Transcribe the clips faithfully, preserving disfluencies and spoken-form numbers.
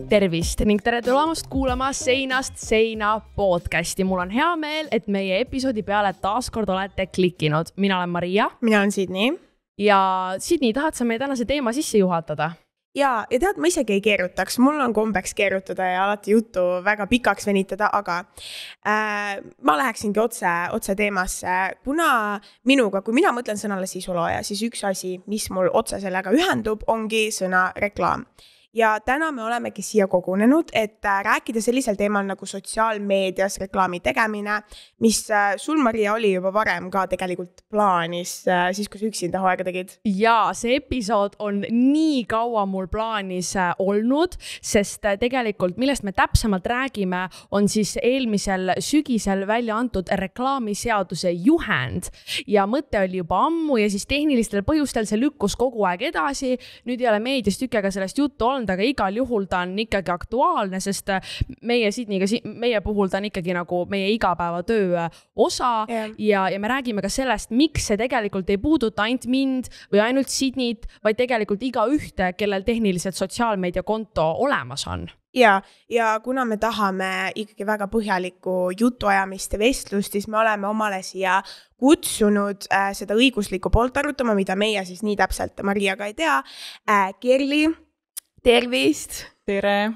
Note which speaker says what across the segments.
Speaker 1: Tervist ning tere tulemast kuulama Seinast seina podcasti. Mul on hea meel, et meie episoodi peale taaskord olete klikkinud. Mina olen Maria.
Speaker 2: Mina olen Sydney.
Speaker 1: Ja Sydney, tahad sa meie tänase teema sisse juhatada?
Speaker 2: Ja, ja tead, ma isegi ei keerutaks. Mul on kombeks keerutada ja alati juttu väga pikaks venitada, aga äh, ma läheksingi otse, otse teemasse. Kuna minuga, kui mina mõtlen sõnale sisulooja, siis üks asi, mis mul otse sellega ühendub, ongi sõna reklaam. Ja täna me olemegi siia kogunenud, et rääkida sellisel teemal nagu sotsiaalmeedias reklaami tegemine, mis sul, Maria, oli juba varem ka tegelikult plaanis, siis kui sa üksinda hooaega tegid.
Speaker 1: Ja see episood on nii kaua mul plaanis olnud, sest tegelikult millest me täpsemalt räägime, on siis eelmisel sügisel välja antud reklaamiseaduse juhend. Ja mõte oli juba ammu ja siis tehnilistel põhjustel see lükkus kogu aeg edasi. Nüüd ei ole meedias tükega sellest juttu olnud, aga igal juhul ta on ikkagi aktuaalne, sest meie Sydneyga, meie puhul ta on ikkagi nagu meie igapäevatöö osa yeah. ja, ja me räägime ka sellest, miks see tegelikult ei puuduta ainult mind või ainult Sydneyt, vaid tegelikult iga ühte, kellel tehniliselt sotsiaalmeedia konto olemas on.
Speaker 2: Ja, ja kuna me tahame ikkagi väga põhjalikku jutuajamist ja vestlust, siis me oleme omale siia kutsunud äh, seda õiguslikku poolt arutama, mida meie siis nii täpselt Mariaga ei tea. Äh, Kerli, tervist!
Speaker 1: Tere!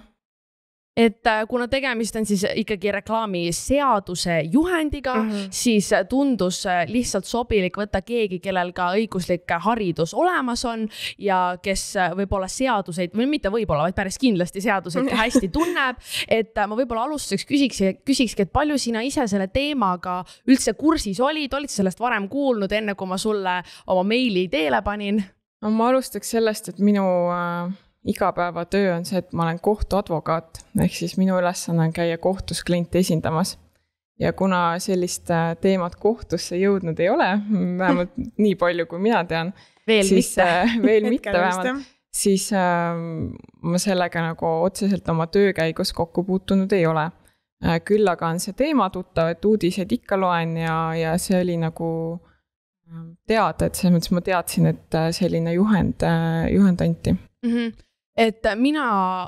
Speaker 1: Et kuna tegemist on siis ikkagi reklaamiseaduse juhendiga, mm-hmm. siis tundus lihtsalt sobilik võtta keegi, kellel ka õiguslik haridus olemas on ja kes võib-olla seaduseid, või mitte võib-olla, vaid päris kindlasti seaduseid ka hästi tunneb. Et ma võib-olla alustuseks küsiks, küsikski, et palju sina ise selle teemaga üldse kursis olid, olid sellest varem kuulnud, enne kui ma sulle oma meili teele panin?
Speaker 3: No, ma alustaks sellest, et minu... Äh... igapäevatöö on see, et ma olen kohtuadvokaat, ehk siis minu ülesanne on käia kohtus klienti esindamas. Ja kuna sellist teemat kohtusse jõudnud ei ole, vähemalt nii palju, kui mina tean,
Speaker 1: veel
Speaker 3: siis,
Speaker 1: mitte,
Speaker 3: veel mitte vähemalt, siis äh, ma sellega nagu otseselt oma töö käigus kokku puutunud ei ole. Äh, küll aga on see teema tuttav, et uudised ikka loen ja, ja see oli nagu teada, et selles mõttes ma teadsin, et selline juhend, juhend anti.
Speaker 1: Mm-hmm. Et mina,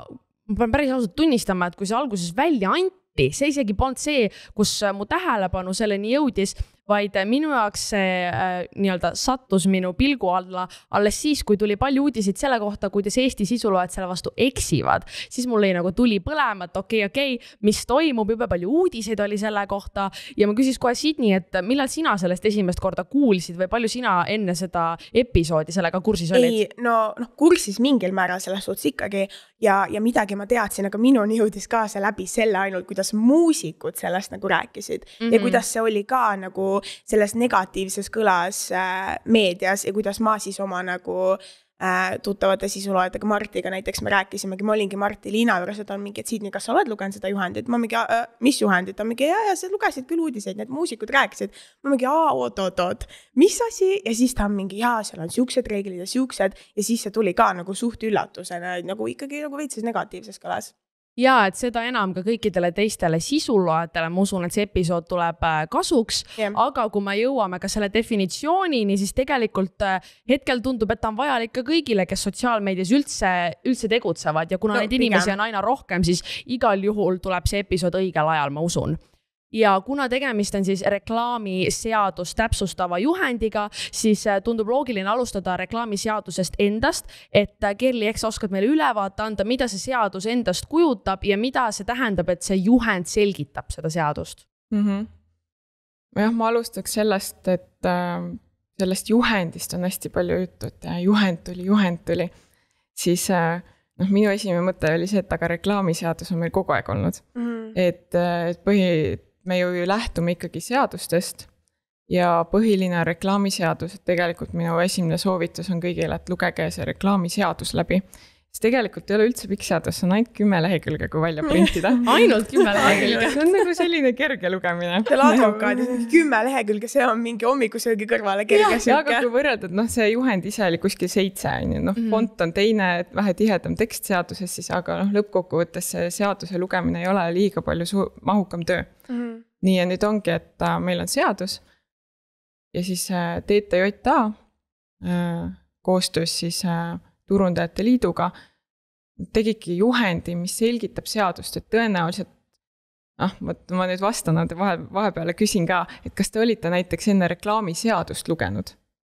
Speaker 1: ma pean päris ausalt tunnistama, et kui see alguses välja anti, see isegi polnud see, kus mu tähelepanu selleni jõudis, vaid minu jaoks see äh, nii-öelda sattus minu pilgu alla alles siis, kui tuli palju uudiseid selle kohta, kuidas Eesti sisuloojad selle vastu eksivad. Siis mul ei nagu tuli põlema, et okei, okei, mis toimub, juba palju uudiseid oli selle kohta ja ma küsis kohe Sydney, et millal sina sellest esimest korda kuulsid või palju sina enne seda episoodi sellega kursis olid?
Speaker 2: Ei, no, no kursis mingil määral selles suhtes ikkagi ja, ja midagi ma teadsin, aga minuni jõudis ka see läbi selle ainult, kuidas muusikud sellest nagu rääkisid mm-hmm. ja kuidas see oli ka nagu selles negatiivses kõlas äh, meedias ja kuidas ma siis oma nagu äh, tuttavate sisuloojatega Martiga näiteks me rääkisimegi, ma olingi Marti Liina juures, et on mingi, et Sydney, kas sa oled lugenud seda juhendit? Ma mingi, äh, mis juhendit? Ta mingi, ja, ja sa lugesid küll uudiseid, need muusikud rääkisid. Ma mingi, aa, oot, oot, oot, mis asi? Ja siis ta on mingi, jaa, seal on siuksed reeglid ja siuksed ja siis see tuli ka nagu suht üllatusena, nagu ikkagi nagu veitses negatiivses kõlas.
Speaker 1: Ja, et seda enam ka kõikidele teistele sisuloajatele, ma usun, et see episood tuleb kasuks, yeah. aga kui me jõuame ka selle definitsioonini, siis tegelikult hetkel tundub, et ta on vajalik ka kõigile, kes sotsiaalmeedias üldse, üldse tegutsevad ja kuna no, neid inimesi pigem. On aina rohkem, siis igal juhul tuleb see episood õigel ajal, ma usun. Ja kuna tegemist on siis reklaamiseadus täpsustava juhendiga, siis tundub loogiline alustada reklaamiseadusest endast, et Kerli, eks oskad meile ülevaate anda, mida see seadus endast kujutab ja mida see tähendab, et see juhend selgitab seda seadust?
Speaker 3: Mm-hmm. Jah, ma alustaks sellest, et äh, sellest juhendist on hästi palju juttu, et juhend tuli, juhend tuli. Siis äh, no, minu esimene mõte oli see, et aga reklaamiseadus on meil kogu aeg olnud. Mm-hmm. Et, et põhi... me ju lähtume ikkagi seadustest ja põhiline reklaamiseadus, et tegelikult minu esimene soovitus on kõigile, et lugege see reklaamiseadus läbi. Sest tegelikult ei ole üldse pikk seadus, see on ainult kümme lehekülge, kui välja printida.
Speaker 1: Ainult kümme lehekülge.
Speaker 3: See on nagu selline kerge lugemine.
Speaker 2: Selle advokaadis kümme lehekülge, see on mingi hommikusöögi kõrvale kerge
Speaker 3: ja, aga kui võrrelda, et noh, see juhend ise oli kuskil seitse, noh, mm. font on teine, vähe tihedam tekst seaduses, siis aga noh, lõppkokkuvõttes see seaduse lugemine ei ole liiga palju su- mahukam töö. Mm. Nii ja nüüd ongi, et äh, meil on seadus ja siis äh, T T J A äh, koostöös siis äh, Turundajate Liiduga tegidki juhendi, mis selgitab seadust, et tõenäoliselt ah, ma, ma nüüd vastan, vahe, vahepeale küsin ka, et kas te olite näiteks enne reklaamiseadust lugenud?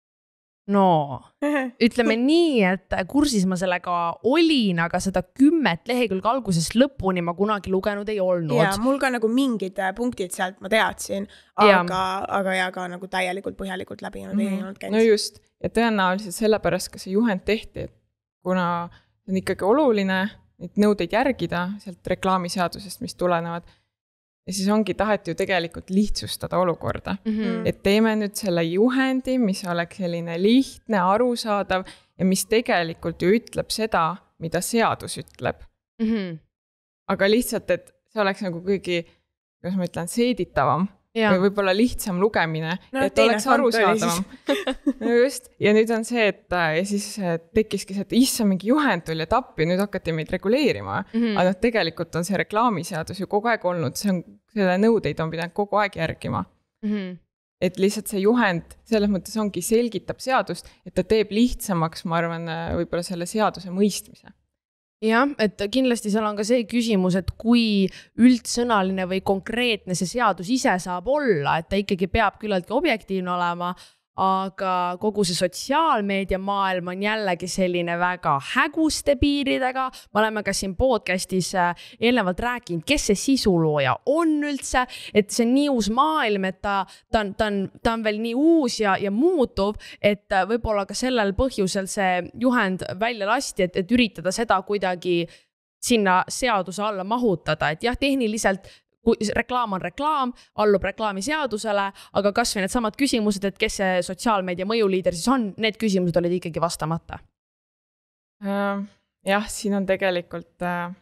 Speaker 1: No, ütleme nii, et kursis ma sellega olin, aga seda kümmet lehekülge algusest lõpuni ma kunagi lugenud ei olnud.
Speaker 2: Ja, mul ka nagu mingid punktid sealt ma teadsin, aga, aga ja ka nagu täielikult põhjalikult läbi mm-hmm. ei olnud käinud.
Speaker 3: No just, ja tõenäoliselt sellepärast ka see juhend tehti, et kuna on ikkagi oluline neid nõudeid järgida sealt reklaamiseadusest, mis tulenevad, ja siis ongi taheti ju tegelikult lihtsustada olukorda. Mm-hmm. Et teeme nüüd selle juhendi, mis oleks selline lihtne, arusaadav ja mis tegelikult ju ütleb seda, mida seadus ütleb. Mm-hmm. Aga lihtsalt, et see oleks nagu kõigi, kuidas ma ütlen, seeditavam ja. Või võib-olla lihtsam lugemine, no, et oleks arusaadavam. No just, ja nüüd on see, et ja siis tekkiski see, et issa mingi juhend tuli, et appi, nüüd hakati meid reguleerima. Mm-hmm. Aga tegelikult on see reklaamiseadus ju kogu aeg olnud, see on, selle nõudeid on pidanud kogu aeg järgima. Mm-hmm. Et lihtsalt see juhend selles mõttes ongi selgitab seadust, et ta teeb lihtsamaks, ma arvan, võib-olla selle seaduse mõistmise.
Speaker 1: Jah, et kindlasti seal on ka see küsimus, et kui üldsõnaline või konkreetne see seadus ise saab olla, et ta ikkagi peab küllaltki objektiivne olema, aga kogu see sotsiaalmeedia maailm on jällegi selline väga häguste piiridega. Me oleme ka siin podcastis eelnevalt rääkinud, kes see sisulooja on üldse, et see on nii uus maailm, et ta, ta, on, ta, on, ta on veel nii uus ja, ja muutuv, et võib-olla ka sellel põhjusel see juhend välja lasti, et, et üritada seda kuidagi sinna seaduse alla mahutada, et jah, tehniliselt kui reklaam on reklaam, allub reklaami seadusele, aga kas või need samad küsimused, et kes see sotsiaalmeedia mõjuliider siis on, need küsimused olid ikkagi vastamata.
Speaker 3: Uh, jah, siin on tegelikult uh,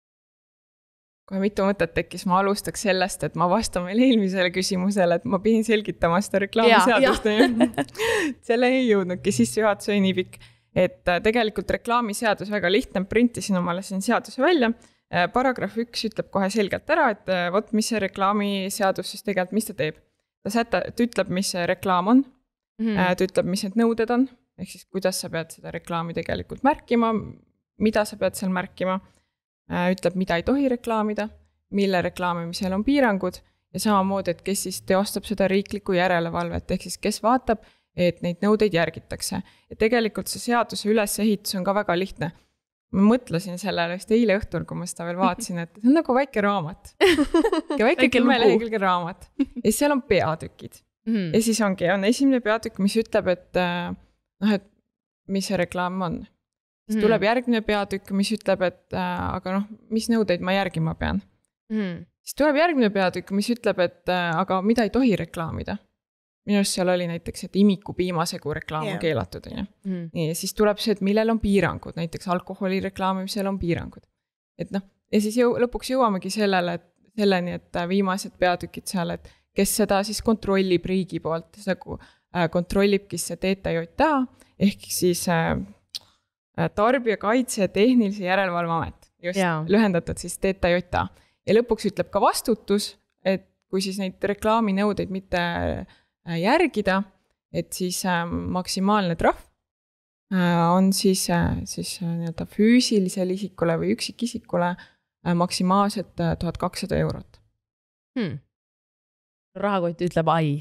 Speaker 3: kohe mitu mõtet tekkis, ma alustaks sellest, et ma vastan veel eelmisele küsimusele, et ma pidin selgitama seda reklaamiseadust. Selle ei jõudnudki sisse juhatus oli nii pikk, et uh, tegelikult reklaamiseadus väga lihtne, printisin omale siin seaduse välja. Paragrahv üks ütleb kohe selgelt ära, et võt, mis see reklaamiseadus siis tegelikult, mis ta teeb. Ta, sätta, ta ütleb, mis see reklaam on, mm-hmm. ta ütleb, mis need nõuded on, ehk siis kuidas sa pead seda reklaami tegelikult märkima, mida sa pead seal märkima, ütleb, mida ei tohi reklaamida, mille reklaamimisel on piirangud ja samamoodi, et kes siis teostab seda riiklikku järelevalvet, ehk siis kes vaatab, et neid nõudeid järgitakse. Ja tegelikult see seaduse ülesehitus on ka väga lihtne. Ma mõtlesin sellele just eile õhtul, kui ma seda veel vaatasin, et see on nagu väike raamat. Väike kümme lehekülge raamat. Ja seal on peatükid. Mm. Ja siis ongi, on esimene peatükk, mis ütleb, et, noh, et mis see reklaam on. Siis mm. tuleb järgmine peatükk, mis ütleb, et aga noh, mis nõudeid ma järgima pean. Mm. Siis tuleb järgmine peatükk, mis ütleb, et aga mida ei tohi reklaamida. Minust seal oli näiteks, et imiku piimasegu reklaam on yeah. keelatud. Mm. Nii, ja siis tuleb see, et millel on piirangud, näiteks alkoholi reklaamimisel on piirangud. Et noh, ja siis jõu, lõpuks jõuamegi sellele, et selleni, et viimased peatükid seal, et kes seda siis kontrollib riigi poolt, seda kontrollibki see T T J A, ehk siis äh, Tarbijakaitse ja Tehnilise Järelevalveamet, just yeah. lühendatud siis T T J A. Ja lõpuks ütleb ka vastutus, et kui siis neid reklaaminõudeid mitte järgida, et siis äh, maksimaalne trahv äh, on siis, äh, siis äh, füüsilisele isikule või üksikisikule äh, maksimaalselt äh, tuhat kakssada eurot.
Speaker 1: Hmm. Rahakott ütleb ai.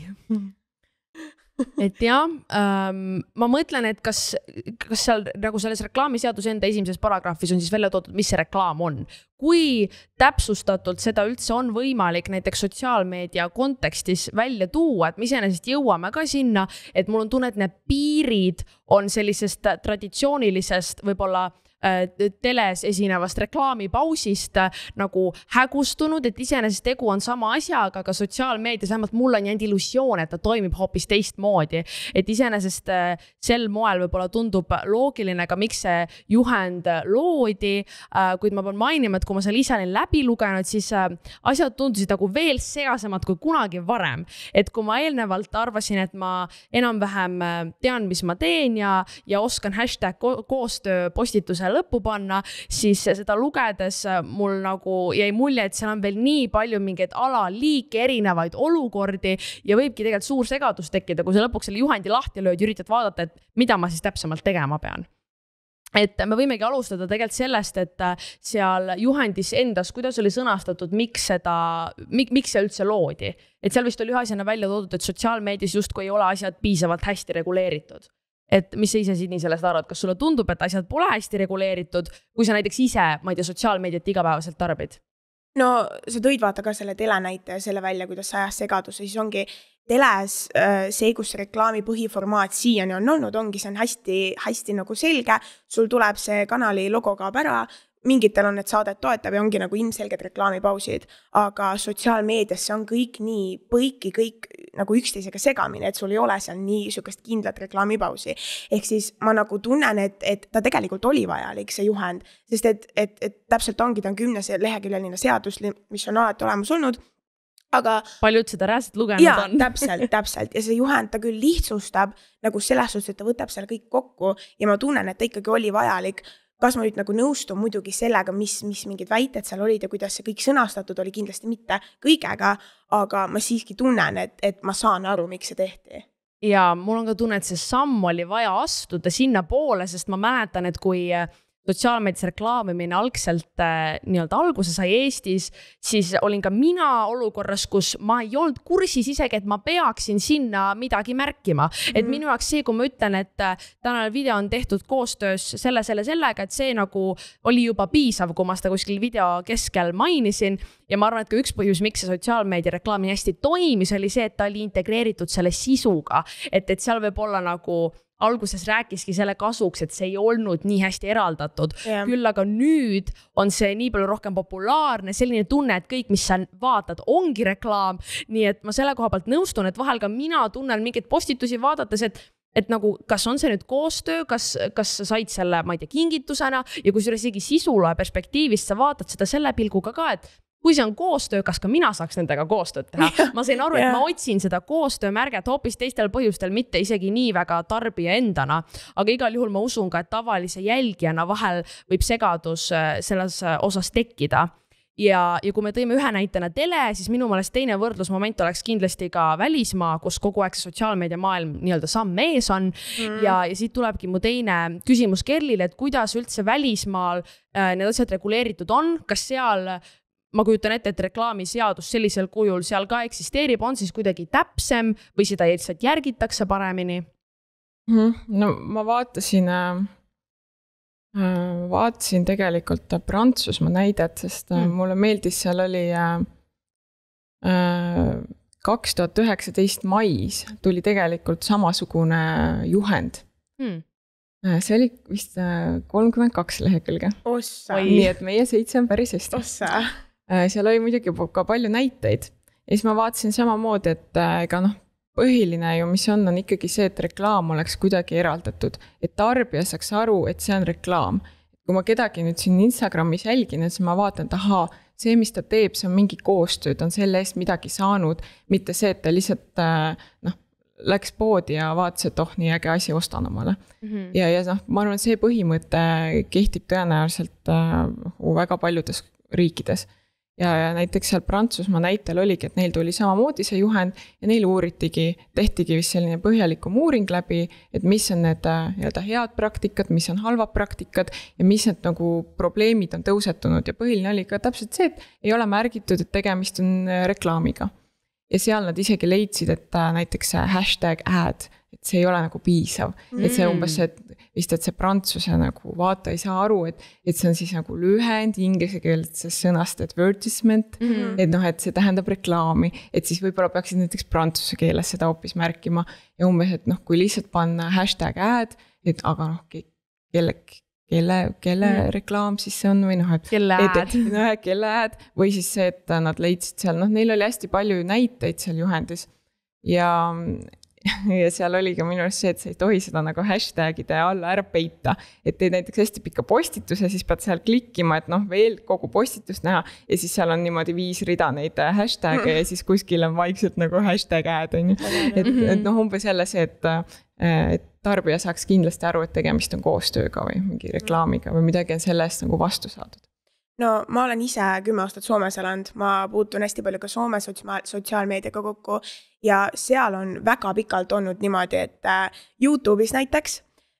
Speaker 1: Et jah, ähm, ma mõtlen, et kas, kas seal nagu selles reklaamiseaduse enda esimeses paragrahvis on siis välja toodud, mis see reklaam on. Kui täpsustatult seda üldse on võimalik näiteks sotsiaalmeedia kontekstis välja tuua, et me iseenesest jõuame ka sinna, et mul on tunne, et need piirid on sellisest traditsioonilisest võib-olla teles esinevast reklaamipausist nagu hägustunud, et iseenesest tegu on sama asjaga, aga sotsiaalmeedias vähemalt mul on jäänud illusioon, et ta toimib hoopis teistmoodi. Et iseenesest sel moel võib-olla tundub loogiline, aga miks see juhend loodi, kuid ma pean mainima, et kui ma seal ise olin läbi lugenud, siis asjad tundusid nagu veel segasemad kui kunagi varem. Et kui ma eelnevalt arvasin, et ma enam-vähem tean, mis ma teen ja, ja oskan hashtag ko- koostöö postituse lõppu panna, siis seda lugedes mul nagu jäi mulje, et seal on veel nii palju mingeid alaliike, erinevaid olukordi ja võibki tegelikult suur segadus tekkida, kui sa lõpuks selle juhendi lahti lööd ja üritad vaadata, et mida ma siis täpsemalt tegema pean. et me võimegi alustada tegelikult sellest, et seal juhendis endas, kuidas oli sõnastatud, miks seda, mik, miks see üldse loodi. Et seal vist oli ühe asjana välja toodud, et sotsiaalmeedias justkui ei ole asjad piisavalt hästi reguleeritud. Et mis sa ise siin nii sellest arvad, kas sulle tundub, et asjad pole hästi reguleeritud, kui sa näiteks ise, ma ei tea, sotsiaalmeediat igapäevaselt tarbid?
Speaker 2: No sa tõid vaata ka selle telenäite ja selle välja, kuidas ajas segadus, siis ongi teles see, kus reklaami põhiformaat siiani on olnud, ongi see on hästi, hästi nagu selge, sul tuleb see kanali logo kaob ära, mingitel on need saadet toetab ja ongi nagu ilmselged reklaamipausid, aga sotsiaalmeedias see on kõik nii põiki, kõik nagu üksteisega segamine, et sul ei ole seal nii sükest kindlat reklaamipausi. Ehk siis ma nagu tunnen, et, et ta tegelikult oli vajalik, see juhend, sest et, et, et täpselt ongi, ta on kümnes leheküljeline seadus, mis on alati olemas olnud, aga
Speaker 1: palju seda rääselt lugenud
Speaker 2: ja,
Speaker 1: on.
Speaker 2: täpselt, täpselt. Ja see juhend ta küll lihtsustab nagu selles suhtes, et ta võtab selle kõik kokku ja ma tunnen, et ta ikkagi oli vajalik. Kas ma nüüd nagu nõustun muidugi sellega, mis, mis mingid väited seal olid ja kuidas see kõik sõnastatud oli kindlasti mitte kõigega, aga ma siiski tunnen, et, et ma saan aru, miks see tehti.
Speaker 1: Ja mul on ka tunne, et see samm oli vaja astuda sinna poole, sest ma mäletan, et kui sotsiaalmeedias reklaamimine algselt äh, nii-öelda alguse sai Eestis, siis olin ka mina olukorras, kus ma ei olnud kursis isegi, et ma peaksin sinna midagi märkima. Mm-hmm. Et minu jaoks see, kui ma ütlen, et tänane video on tehtud koostöös selle, selle, sellega, et see nagu oli juba piisav, kui ma seda kuskil video keskel mainisin. Ja ma arvan, et ka üks põhjus, miks see sotsiaalmeedia reklaami hästi toimis, oli see, et ta oli integreeritud selle sisuga. Et, et seal võib olla nagu alguses rääkiski selle kasuks, et see ei olnud nii hästi eraldatud. Yeah. Küll aga nüüd on see nii palju rohkem populaarne, selline tunne, et kõik, mis sa vaatad, ongi reklaam. Nii et ma selle koha pealt nõustun, et vahel ka mina tunnen mingeid postitusi vaadates, et et nagu, kas on see nüüd koostöö, kas, kas sa said selle, ma ei tea, kingitusena ja kui isegi sisula perspektiivist sa vaatad seda selle pilguga ka, et kui see on koostöö, kas ka mina saaks nendega koostööd teha? Yeah. Ma sain aru, et yeah. ma otsin seda koostöömärget hoopis teistel põhjustel, mitte isegi nii väga tarbija endana. Aga igal juhul ma usun ka, et tavalise jälgijana vahel võib segadus selles osas tekkida. Ja, ja kui me tõime ühe näitena tele, siis minu meelest teine võrdlusmoment oleks kindlasti ka välismaa, kus kogu aeg see sotsiaalmeedia maailm nii-öelda samm ees on. Mm. Ja, ja siit tulebki mu teine küsimus Kerlile, et kuidas üldse välismaal äh, need asjad reguleeritud on, kas seal ma kujutan ette, et reklaamiseadus sellisel kujul seal ka eksisteerib, on siis kuidagi täpsem või seda lihtsalt järgitakse paremini?
Speaker 3: No ma vaatasin, vaatasin tegelikult Prantsusmaa näidet, sest mm. mulle meeldis, seal oli kaks tuhat üheksateist mais tuli tegelikult samasugune juhend. Mm. See oli vist kolmkümmend kaks lehekülge.
Speaker 2: Ossa.
Speaker 3: Nii et meie seitse on päris hästi.
Speaker 2: Ossa.
Speaker 3: Seal oli muidugi ka palju näiteid. Ja siis ma vaatasin samamoodi, et ega noh, põhiline ju, mis on, on ikkagi see, et reklaam oleks kuidagi eraldatud. Et tarbija saaks aru, et see on reklaam. Kui ma kedagi nüüd siin Instagramis jälgin, siis ma vaatan, et aha, see, mis ta teeb, see on mingi koostöö, ta on selle eest midagi saanud, mitte see, et ta lihtsalt noh, läks poodi ja vaatas, et oh, nii äge asi ostan omale. Mm-hmm. Ja, ja noh, ma arvan, see põhimõte kehtib tõenäoliselt äh, väga paljudes riikides. Ja, ja näiteks seal Prantsusmaa näitel oligi, et neil tuli samamoodi see juhend ja neil uuritigi, tehtigi vist selline põhjalikum uuring läbi, et mis on need nii-öelda head praktikad, mis on halvad praktikad ja mis need nagu probleemid on tõusetunud. Ja põhiline oli ka täpselt see, et ei ole märgitud, et tegemist on reklaamiga. Ja seal nad isegi leidsid, et näiteks hashtag ad, et see ei ole nagu piisav. Mm. Et see umbes see, vist, et see prantsuse nagu vaata ei saa aru, et, et see on siis nagu lühend inglise keeles sõnast advertisement, mm. et noh, et see tähendab reklaami, et siis võib-olla peaksid näiteks prantsuse keeles seda hoopis märkima ja umbes, et noh, kui lihtsalt panna hashtag ad, et aga noh, kelle, kelle, kelle mm. reklaam siis see on või noh, et
Speaker 1: kelle ad.
Speaker 3: No, kelle ad või siis see, et nad leidsid seal, noh, neil oli hästi palju näiteid seal juhendis ja ja seal oli ka minu arust see, et sa ei tohi seda nagu hashtagide alla ära peita, et teed näiteks hästi pikka postituse, siis pead seal klikkima, et noh, veel kogu postitust näha ja siis seal on niimoodi viis rida neid hashtag'e ja siis kuskil on vaikselt nagu hashtag ad, on ju. Et, et noh, umbes jälle see, et, et tarbija saaks kindlasti aru, et tegemist on koostööga või mingi reklaamiga või midagi on selle eest nagu vastu saadud.
Speaker 2: No ma olen ise kümme aastat Soomes elanud, ma puutun hästi palju ka Soome sotsiaalmeediaga kokku ja seal on väga pikalt olnud niimoodi, et YouTube'is näiteks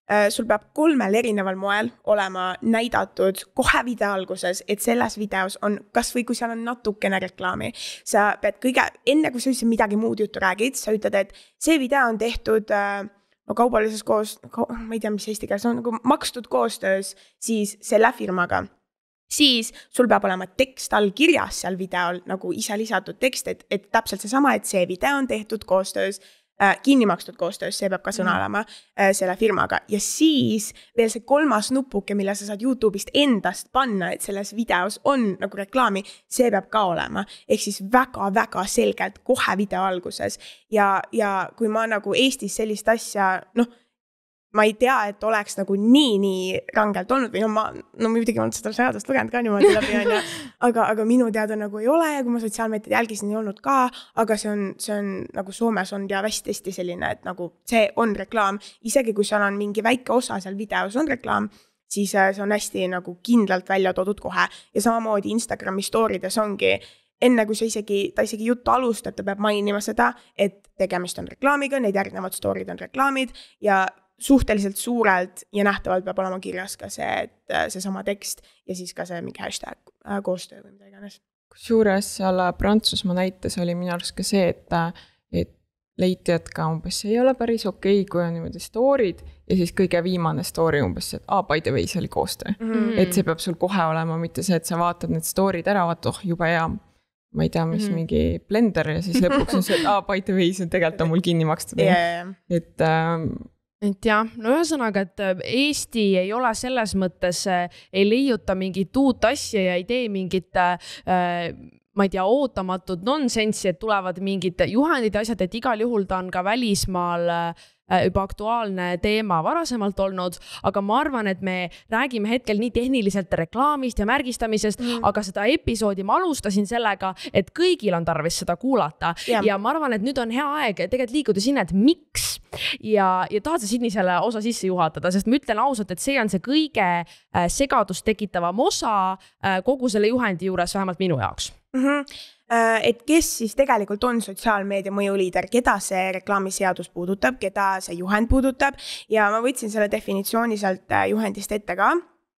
Speaker 2: sul peab kolmel erineval moel olema näidatud kohe video alguses, et selles videos on, kas või kui seal on natukene reklaami, sa pead kõige, enne kui sa üldse midagi muud juttu räägid, sa ütled, et see video on tehtud no, kaubalises koos, ma ei tea, mis eesti keeles on, nagu makstud koostöös siis selle firmaga. Siis sul peab olema tekst all kirjas seal videol, nagu ise lisatud tekst, et, et täpselt seesama, et see video on tehtud koostöös, äh, kinni makstud koostöös, see peab ka sõna olema äh, selle firmaga. Ja siis veel see kolmas nupuke, mille sa saad YouTube'ist endast panna, et selles videos on nagu reklaami, see peab ka olema. Ehk siis väga-väga selgelt kohe video alguses. Ja, ja kui ma nagu Eestis sellist asja, noh, ma ei tea, et oleks nagu nii, nii rangelt olnud või no ma, no muidugi olen seda seadust lugenud ka niimoodi läbi, on ja, aga, aga minu teada nagu ei ole ja kui ma sotsiaalmeediat jälgisin, ei olnud ka, aga see on, see on nagu Soomes on ja hästi selline, et nagu see on reklaam, isegi kui seal on mingi väike osa seal videos on reklaam, siis see on hästi nagu kindlalt välja toodud kohe ja samamoodi Instagrami storydes ongi enne kui sa isegi, ta isegi juttu alustab, ta peab mainima seda, et tegemist on reklaamiga, need järgnevad story'd on reklaamid ja suhteliselt suurelt ja nähtavalt peab olema kirjas ka see, et see sama tekst ja siis ka see mingi hashtag koostöö või mida iganes.
Speaker 3: Kusjuures seal Prantsusmaa näites oli minu arust ka see, et, et leiti, et ka umbes see ei ole päris okei, kui on niimoodi story'd ja siis kõige viimane story umbes see, et ah, by the way, see oli koostöö. Mm-hmm. Et see peab sul kohe olema, mitte see, et sa vaatad need story'd ära, vaat oh, juba hea, ma ei tea, mis mm-hmm. mingi blender ja siis lõpuks on see, et ah, by the way, see tegelikult on mul kinni makstud.
Speaker 2: Yeah.
Speaker 3: Et ähm,
Speaker 1: et jah, no ühesõnaga, et Eesti ei ole selles mõttes, ei leiuta mingit uut asja ja ei tee mingit, äh, ma ei tea, ootamatut nonsensi, et tulevad mingid juhendid ja asjad, et igal juhul ta on ka välismaal äh, juba aktuaalne teema varasemalt olnud, aga ma arvan, et me räägime hetkel nii tehniliselt reklaamist ja märgistamisest, mm. aga seda episoodi ma alustasin sellega, et kõigil on tarvis seda kuulata ja, ja ma arvan, et nüüd on hea aeg tegelikult liikuda sinna, et miks ja, ja tahad sa Sidni selle osa sisse juhatada, sest ma ütlen ausalt, et see on see kõige segadust tekitavam osa kogu selle juhendi juures, vähemalt minu jaoks.
Speaker 2: Mm-hmm. Et kes siis tegelikult on sotsiaalmeedia mõjuliider, keda see reklaamiseadus puudutab, keda see juhend puudutab ja ma võtsin selle definitsiooni sealt juhendist ette ka,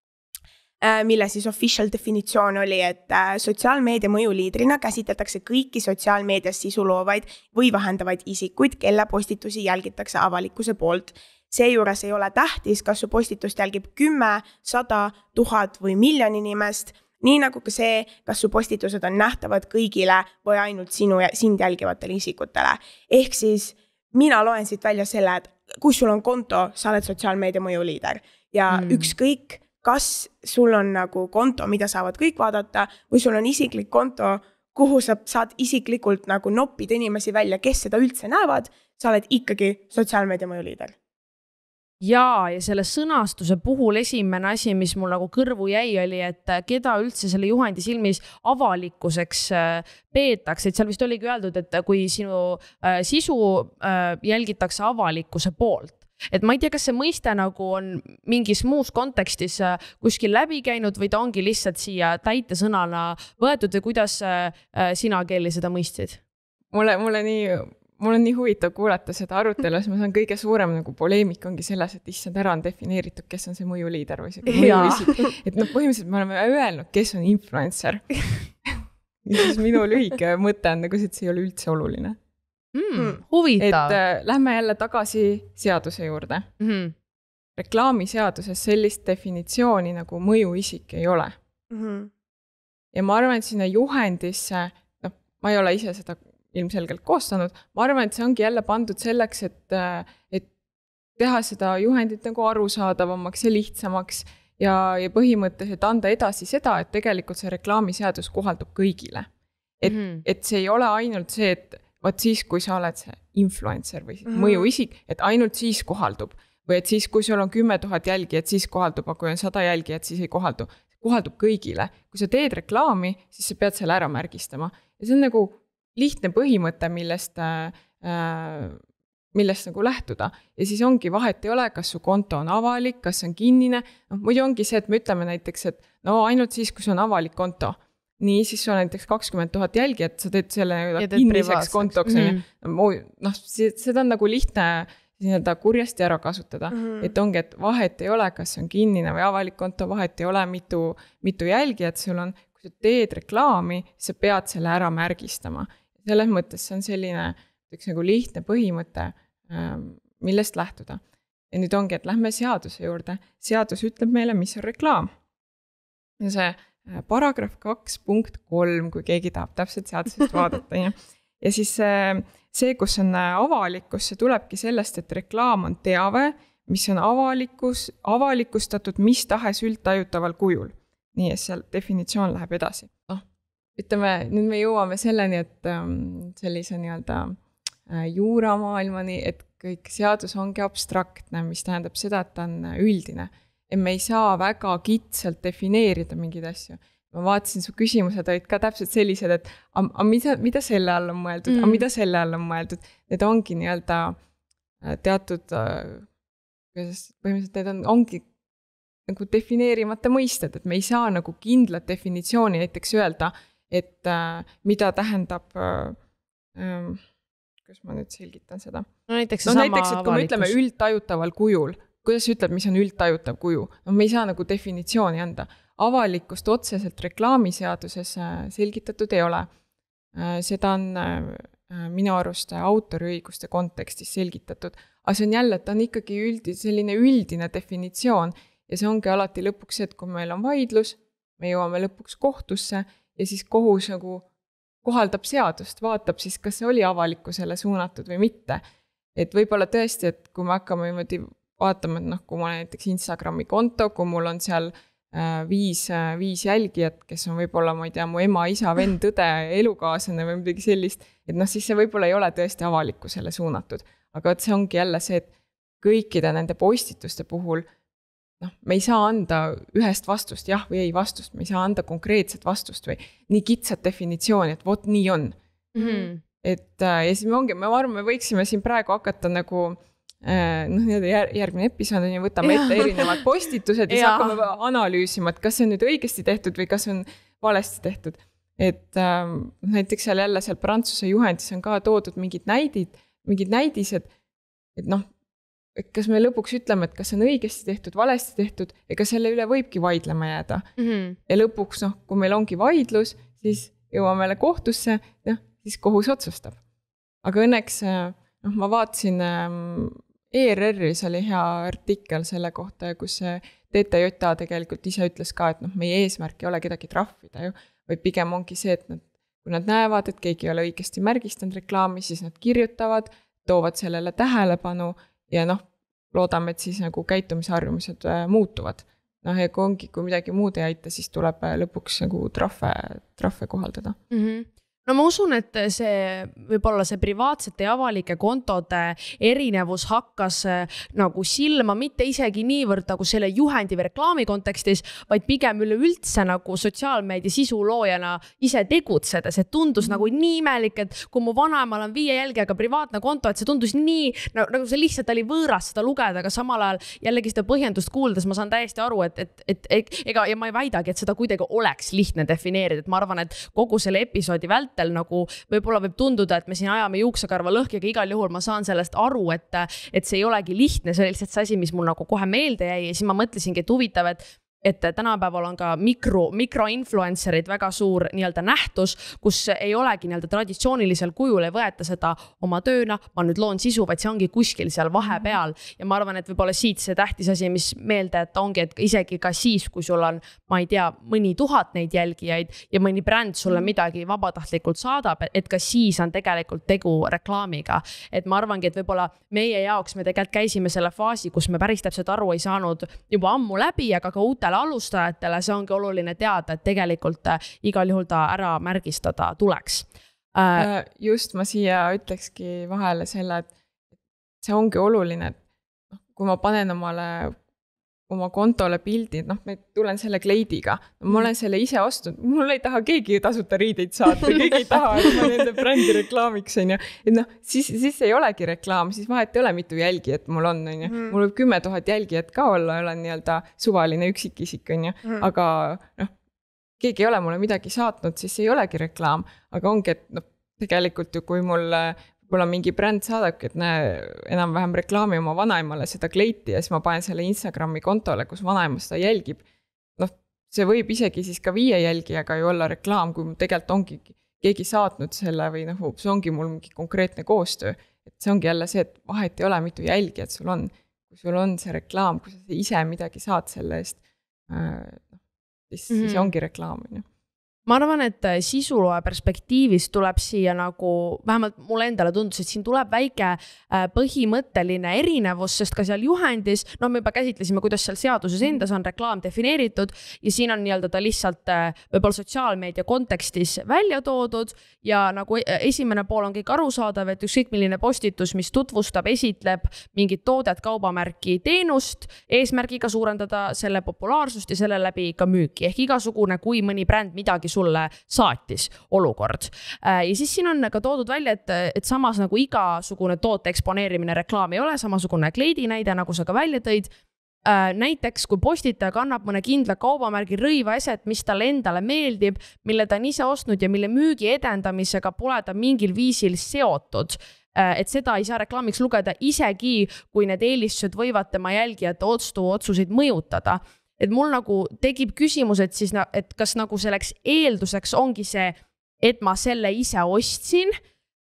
Speaker 2: mille siis official definitsioon oli, et sotsiaalmeedia mõjuliidrina käsitletakse kõiki sotsiaalmeedias sisu loovaid või vahendavaid isikuid, kelle postitusi jälgitakse avalikkuse poolt. Seejuures ei ole tähtis, kas su postitust jälgib kümme, sada, tuhat või miljon inimest, nii nagu ka see, kas su postitused on nähtavad kõigile või ainult sinu ja sind jälgivatele isikutele. Ehk siis mina loen siit välja selle, et kui sul on konto, sa oled sotsiaalmeedia mõjuliider ja mm. ükskõik, kas sul on nagu konto, mida saavad kõik vaadata või sul on isiklik konto, kuhu sa saad isiklikult nagu noppida inimesi välja, kes seda üldse näevad, sa oled ikkagi sotsiaalmeedia mõjuliider.
Speaker 1: Jaa, ja selle sõnastuse puhul esimene asi, mis mul nagu kõrvu jäi, oli, et keda üldse selle juhendi silmis avalikkuseks peetakse, et seal vist oligi öeldud, et kui sinu sisu jälgitakse avalikkuse poolt. Et ma ei tea, kas see mõiste nagu on mingis muus kontekstis kuskil läbi käinud või ta ongi lihtsalt siia täite sõnana võetud ja kuidas sina, Kelly, seda mõistsid?
Speaker 3: Mulle, mulle nii... Mul on nii huvitav kuulata seda arutelu, sest ma saan kõige suurem nagu poleemik ongi selles, et issand ära on defineeritud, kes on see mõjuliider või see mõjuisik. Et no põhimõtteliselt me oleme öelnud, kes on influencer. Ja siis minu lühike mõte on nagu see, et see ei ole üldse oluline.
Speaker 1: Mm, huvitav.
Speaker 3: Et äh, lähme jälle tagasi seaduse juurde. Mm-hmm. Reklaamiseaduses sellist definitsiooni nagu mõjuisik ei ole. Mm-hmm. Ja ma arvan, et sinna juhendisse, noh, ma ei ole ise seda ilmselgelt koostanud. Ma arvan, et see ongi jälle pandud selleks, et, et teha seda juhendit nagu arusaadavamaks ja lihtsamaks ja, ja põhimõtteliselt anda edasi seda, et tegelikult see reklaamiseadus kohaldub kõigile. Et, mm-hmm. et see ei ole ainult see, et vaat siis, kui sa oled see influencer või mm-hmm. mõjuisik, et ainult siis kohaldub. Või et siis, kui sul on kümme tuhat jälgi, et siis kohaldub, aga kui on sada jälgi, et siis ei kohaldu. Kohaldub kõigile. Kui sa teed reklaami, siis sa pead selle ära märgistama. Ja see on nagu lihtne põhimõte, millest, äh, millest nagu lähtuda. Ja siis ongi vahet ei ole, kas su konto on avalik, kas on kinnine. No, muidu ongi see, et me ütleme näiteks, et no ainult siis, kui see on avalik konto. Nii, siis sul on näiteks kakskümmend tuhat jälgi, et sa teed selle kinniseks kontoks. Mm-hmm. No, seda on nagu lihtne, nii-öelda kurjasti ära kasutada. Mm-hmm. Et ongi, et vahet ei ole, kas on kinnine või avalik konto, vahet ei ole mitu, mitu jälgijat sul on. Kui sa teed reklaami, sa pead selle ära märgistama. Selles mõttes see on selline üks nagu lihtne põhimõte, millest lähtuda. Ja nüüd ongi, et lähme seaduse juurde. Seadus ütleb meile, mis on reklaam. Ja see paragrahv kaks punkt kolm, kui keegi tahab täpselt seadusest vaadata. Ja, ja siis see, kus on avalikkus, see tulebki sellest, et reklaam on teave, mis on avalikus, avalikustatud mis tahes üldtajutaval kujul. Nii, et seal definitsioon läheb edasi. Oh, ütleme, nüüd me jõuame selleni, et sellise nii-öelda juuramaailmani, et kõik seadus ongi abstraktne, mis tähendab seda, et ta on üldine. Et me ei saa väga kitsalt defineerida mingeid asju. Ma vaatasin, su küsimused olid ka täpselt sellised, et a, a mida, mida selle all on mõeldud, mm. a mida selle all on mõeldud. Need ongi nii-öelda teatud, põhimõtteliselt need on, ongi nagu defineerimata mõisted, et me ei saa nagu kindlat definitsiooni näiteks öelda, et äh, mida tähendab, äh, kuidas ma nüüd selgitan seda?
Speaker 1: No näiteks,
Speaker 3: no, näiteks et kui me ütleme üldtajutaval kujul, kuidas ütleb, mis on üldtajutav kuju? No me ei saa nagu definitsiooni anda. Avalikust otseselt reklaamiseaduses selgitatud ei ole. Seda on minu arust autoriõiguste kontekstis selgitatud. Aga see on jälle, et on ikkagi üldi, selline üldine definitsioon ja see ongi alati lõpuks see, et kui meil on vaidlus, me jõuame lõpuks kohtusse ja siis kohus nagu kohaldab seadust, vaatab siis, kas see oli avalikkusele suunatud või mitte. Et võib-olla tõesti, et kui me hakkame niimoodi vaatame, et noh, kui mul on näiteks Instagrami konto, kui mul on seal äh, viis, äh, viis jälgijat, kes on võib-olla, ma ei tea, mu ema, isa, vend, tõde, elukaaslane või midagi sellist, et noh, siis see võib-olla ei ole tõesti avalikkusele suunatud. Aga et see ongi jälle see, et kõikide nende postituste puhul, noh, me ei saa anda ühest vastust, jah või ei vastust, me ei saa anda konkreetset vastust või nii kitsat definitsiooni, et vot nii on. Mm-hmm. Et äh, ja siis me ongi, me arvame, me võiksime siin praegu hakata nagu noh, järgmine episood on ja võtame ette erinevad postitused ja siis hakkame analüüsima, et kas see on nüüd õigesti tehtud või kas on valesti tehtud. Et äh, näiteks seal jälle seal Prantsuse juhendis on ka toodud mingid näidid, mingid näidised, et noh, et kas me lõpuks ütleme, et kas on õigesti tehtud, valesti tehtud, ega selle üle võibki vaidlema jääda. Mm-hmm. Ja lõpuks, noh, kui meil ongi vaidlus, siis jõuame kohtusse, noh, siis kohus otsustab. Aga õnneks, noh, ma vaatasin E R R-is oli hea artikkel selle kohta, kus T T J tegelikult ise ütles ka, et noh, meie eesmärk ei ole kedagi trahvida ju, või pigem ongi see, et nad, kui nad näevad, et keegi ei ole õigesti märgistanud reklaami, siis nad kirjutavad, toovad sellele tähelepanu ja noh, loodame, et siis nagu käitumisharjumused muutuvad. Noh, ja kui ongi, kui midagi muud ei aita, siis tuleb lõpuks nagu trahve, trahve kohaldada.
Speaker 1: Mm-hmm. No ma usun, et see võib-olla see privaatsete ja avalike kontode erinevus hakkas nagu silma mitte isegi niivõrd nagu selle juhendi või reklaami kontekstis, vaid pigem üleüldse nagu sotsiaalmeedia sisuloojana ise tegutsedes, et tundus mm. nagu nii imelik, et kui mu vanaemal on viie jälgijaga privaatne konto, et see tundus nii, nagu see lihtsalt oli võõras seda lugeda, aga samal ajal jällegi seda põhjendust kuuldes ma saan täiesti aru, et, et, et, et ega, ja ma ei väidagi, et seda kuidagi oleks lihtne defineerida, et ma arvan, et kogu selle episoodi vält nagu võib-olla võib tunduda, et me siin ajame juuksekarva lõhki, aga igal juhul ma saan sellest aru, et, et see ei olegi lihtne, see oli lihtsalt see asi, mis mul nagu kohe meelde jäi ja siis ma mõtlesingi, et huvitav, et et tänapäeval on ka mikro, mikroinfluencerid väga suur nii-öelda nähtus, kus ei olegi nii-öelda traditsioonilisel kujul, ei võeta seda oma tööna, ma nüüd loon sisu, vaid see ongi kuskil seal vahepeal. Ja ma arvan, et võib-olla siit see tähtis asi, mis meelde, et ongi, et isegi ka siis, kui sul on, ma ei tea, mõni tuhat neid jälgijaid ja mõni bränd sulle midagi vabatahtlikult saadab, et ka siis on tegelikult tegu reklaamiga. Et ma arvangi, et võib-olla meie jaoks me tegelikult käisime selle faasi, kus me päris täpselt aru ei saanud juba ammu läbi, aga ka uute alustajatele see ongi oluline teada, et tegelikult igal juhul ta ära märgistada tuleks.
Speaker 3: Just ma siia ütlekski vahele selle, et see ongi oluline, et kui ma panen omale oma kontole pildi, noh, ma tulen selle kleidiga, ma olen selle ise ostnud, mul ei taha keegi tasuta riideid saata, keegi ei taha, et ma nende brändi reklaamiks on ju, et noh, siis, siis ei olegi reklaam, siis vahet ei ole mitu jälgijat mul on, on ju, mul võib kümme tuhat jälgijat ka olla, olen nii-öelda suvaline üksikisik, on ju, aga noh, keegi ei ole mulle midagi saatnud, siis ei olegi reklaam, aga ongi, et noh, tegelikult ju kui mul mul on mingi bränd saadabki, et näe, enam-vähem reklaami oma vanaemale seda kleiti ja siis ma panen selle Instagrami kontole, kus vanaema seda jälgib. Noh, see võib isegi siis ka viie jälgijaga ju olla reklaam, kui tegelikult ongi keegi saatnud selle või noh, see ongi mul mingi konkreetne koostöö. Et see ongi jälle see, et vahet ei ole mitu jälgijat sul on. Kui sul on see reklaam, kui sa ise midagi saad selle eest, äh, siis, mm-hmm. siis ongi reklaam. Ja.
Speaker 1: Ma arvan, et sisuloe perspektiivis tuleb siia nagu, vähemalt mulle endale tundus, et siin tuleb väike põhimõtteline erinevus, sest ka seal juhendis, no me juba käsitlesime, kuidas seal seaduses endas on reklaam defineeritud ja siin on nii-öelda ta lihtsalt võib-olla sotsiaalmeedia kontekstis välja toodud ja nagu esimene pool on kõik arusaadav, et ükskõik milline postitus, mis tutvustab, esitleb mingit toodet, kaubamärki, teenust, eesmärgiga suurendada selle populaarsust ja selle läbi ka müüki. Ehk igasugune, kui mõni bränd midagi sulle saatis olukord. Ja siis siin on ka toodud välja, et, et samas nagu igasugune toote eksponeerimine reklaam ei ole, samasugune kleidi näide, nagu sa ka välja tõid. Näiteks, kui postitaja kannab mõne kindla kaubamärgi rõiva eset, mis talle endale meeldib, mille ta on ise ostnud ja mille müügi edendamisega pole ta mingil viisil seotud. Et seda ei saa reklaamiks lugeda isegi, kui need eelistused võivad tema jälgijate ostu otsuseid mõjutada. Et mul nagu tegib küsimus, et, siis, et kas nagu selleks eelduseks ongi see, et ma selle ise ostsin,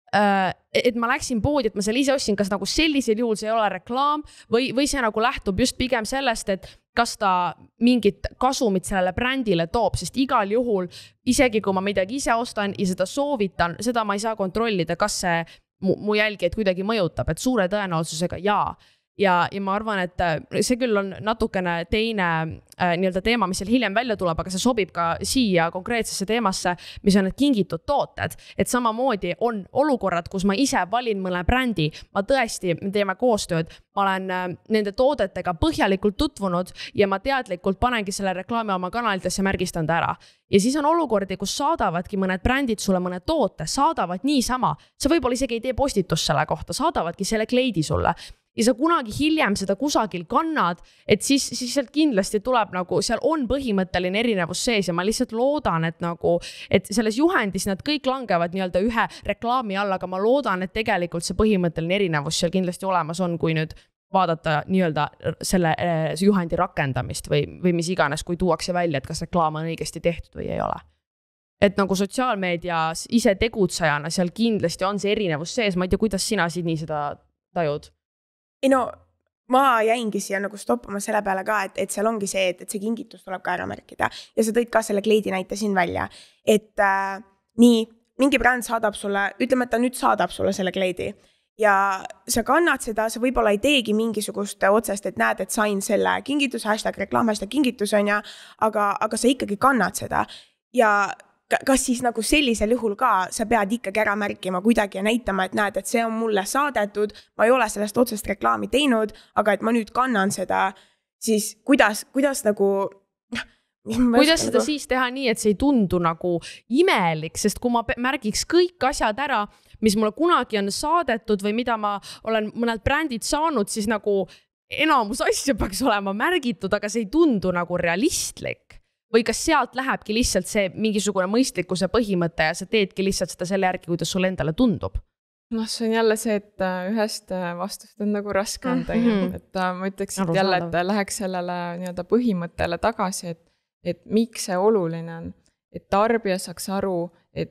Speaker 1: et ma läksin poodi, et ma selle ise ostsin, kas nagu sellisel juhul see ei ole reklaam või, või see nagu lähtub just pigem sellest, et kas ta mingit kasumit sellele brändile toob, sest igal juhul, isegi kui ma midagi ise ostan ja seda soovitan, seda ma ei saa kontrollida, kas see mu, mu jälgijad kuidagi mõjutab, et suure tõenäosusega jaa. Ja, ja ma arvan, et see küll on natukene teine äh, nii-öelda teema, mis seal hiljem välja tuleb, aga see sobib ka siia konkreetsesse teemasse, mis on need kingitud tooted. Et samamoodi on olukorrad, kus ma ise valin mõne brändi, ma tõesti, me teeme koostööd, ma olen äh, nende toodetega põhjalikult tutvunud ja ma teadlikult panengi selle reklaami oma kanalitesse märgistan ta ära. Ja siis on olukordi, kus saadavadki mõned brändid sulle mõne toote, saadavad niisama, sa võib-olla isegi ei tee postitust selle kohta, saadavadki selle kleidi sulle. Ja sa kunagi hiljem seda kusagil kannad, et siis, siis sealt kindlasti tuleb nagu, seal on põhimõtteline erinevus sees ja ma lihtsalt loodan, et nagu, et selles juhendis nad kõik langevad nii-öelda ühe reklaami alla, aga ma loodan, et tegelikult see põhimõtteline erinevus seal kindlasti olemas on, kui nüüd vaadata nii-öelda selle juhendi rakendamist või, või mis iganes, kui tuuakse välja, et kas reklaam on õigesti tehtud või ei ole. Et nagu sotsiaalmeedias ise tegutsejana seal kindlasti on see erinevus sees, ma ei tea, kuidas sina Sidni seda tajud?
Speaker 2: Ei no, ma jäingi siia nagu stoppama selle peale ka, et, et seal ongi see, et, et see kingitus tuleb ka ära märkida. Ja sa tõid ka selle kleidi näite siin välja. Et äh, nii, mingi bränd saadab sulle, ütleme, et ta nüüd saadab sulle selle kleidi. Ja sa kannad seda, sa võib-olla ei teegi mingisugust otsest, et näed, et sain selle kingitus, hashtag reklaam, hashtag kingitus on ja, aga, aga sa ikkagi kannad seda. Ja kas siis nagu sellisel juhul ka sa pead ikkagi ära märkima kuidagi ja näitama, et näed, et see on mulle saadetud, ma ei ole sellest otsest reklaami teinud, aga et ma nüüd kannan seda, siis kuidas, kuidas nagu...
Speaker 1: Kuidas seda siis teha nii, et see ei tundu nagu imelik, sest kui ma märgiks kõik asjad ära, mis mulle kunagi on saadetud või mida ma olen mõned brändid saanud, siis nagu enamus asju peaks olema märgitud, aga see ei tundu nagu realistlik. Või kas sealt lähebki lihtsalt see mingisugune mõistlikkuse põhimõte ja sa teedki lihtsalt seda selle järgi, kuidas sulle endale tundub?
Speaker 3: Noh, see on jälle see, et ühest vastust on nagu raske anda. Mm-hmm. Et ma ütleks et jälle, et läheks sellele nii-öelda põhimõttele tagasi, et, et miks see oluline on. Et tarbija saaks aru, et,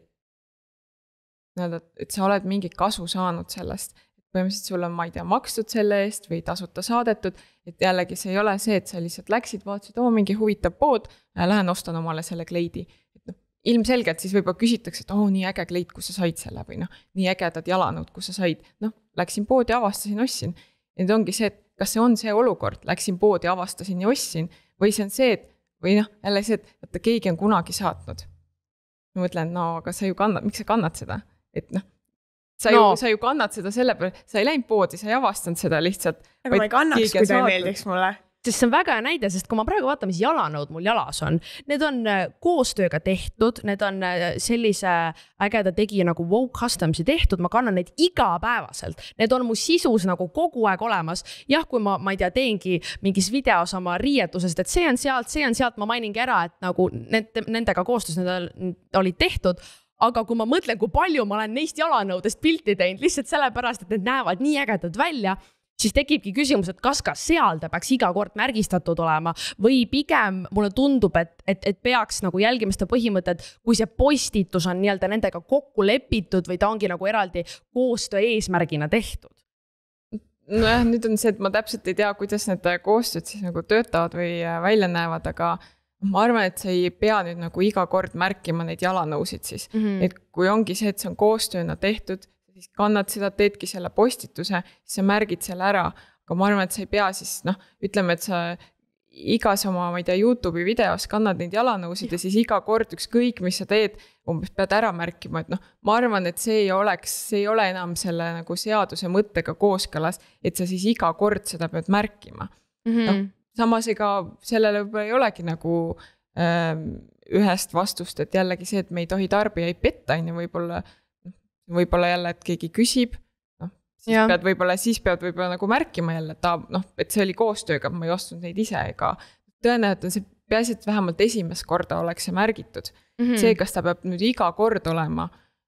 Speaker 3: et sa oled mingi kasu saanud sellest. Põhimõtteliselt sul on, ma ei tea, makstud selle eest või tasuta saadetud, et jällegi see ei ole see, et sa lihtsalt läksid, vaatasid, oo, mingi huvitav pood, lähen ostan omale selle kleidi. Et no, ilmselgelt siis võib-olla küsitakse, et oo, nii äge kleid, kus sa said selle või noh, nii ägedad jalanud, kus sa said. Noh, läksin poodi, avastasin, ostsin. Ja nüüd ongi see, et kas see on see olukord, läksin poodi, avastasin ja ostsin või see on see, et või noh, jälle see, et, et keegi on kunagi saatnud. Ma mõtlen, no, aga sa ju kannad, miks sa kannad seda? Et noh, Sa ju, no. sa ju kannad seda selle peale, sa ei läinud poodi, sa ei avastanud seda lihtsalt.
Speaker 2: Aga ma ei kannaks, kui ta ei meeldiks mulle.
Speaker 1: Sest see on väga hea näide, sest kui ma praegu vaatan, mis jalanõud mul jalas on, need on koostööga tehtud, need on sellise ägeda tegija nagu Wow Customsi tehtud, ma kannan neid igapäevaselt. Need on mu sisus nagu kogu aeg olemas. Jah, kui ma, ma ei tea, teengi mingis videos oma riietusest, et see on sealt, see on sealt, ma mainingi ära, et nagu nende, nendega koostöös need olid tehtud, aga kui ma mõtlen, kui palju ma olen neist jalanõudest pilti teinud, lihtsalt sellepärast, et need näevad nii ägedad välja, siis tekibki küsimus, et kas ka seal ta peaks iga kord märgistatud olema või pigem mulle tundub, et, et, et peaks nagu jälgima seda põhimõtet, kui see postitus on nii-öelda nendega kokku lepitud või ta ongi nagu eraldi koostöö eesmärgina tehtud.
Speaker 3: Nojah, nüüd on see, et ma täpselt ei tea, kuidas need koostööd siis nagu töötavad või välja näevad, aga ma arvan, et sa ei pea nüüd nagu iga kord märkima neid jalanõusid siis. Mm-hmm. Et kui ongi see, et see on koostööna tehtud, siis kannad seda, teedki selle postituse, siis sa märgid selle ära. Aga ma arvan, et sa ei pea siis, noh, ütleme, et sa igas oma, ma ei tea, YouTube'i videos kannad neid jalanõusid ja siis iga kord ükskõik, mis sa teed, umbes pead ära märkima, et noh, ma arvan, et see ei oleks, see ei ole enam selle nagu seaduse mõttega kooskõlas, et sa siis iga kord seda pead märkima. Mm-hmm. No, samas ega sellele võib-olla ei olegi nagu äh, ühest vastust, et jällegi see, et me ei tohi tarbijaid petta, võib-olla, võib-olla jälle, et keegi küsib, noh, siis ja. pead võib-olla, siis pead võib-olla nagu märkima jälle, et, ta, noh, et see oli koostööga, ma ei ostnud neid ise, ega tõenäoliselt on see peaasi, et vähemalt esimest korda oleks see märgitud. Mm-hmm. See, kas ta peab nüüd iga kord olema.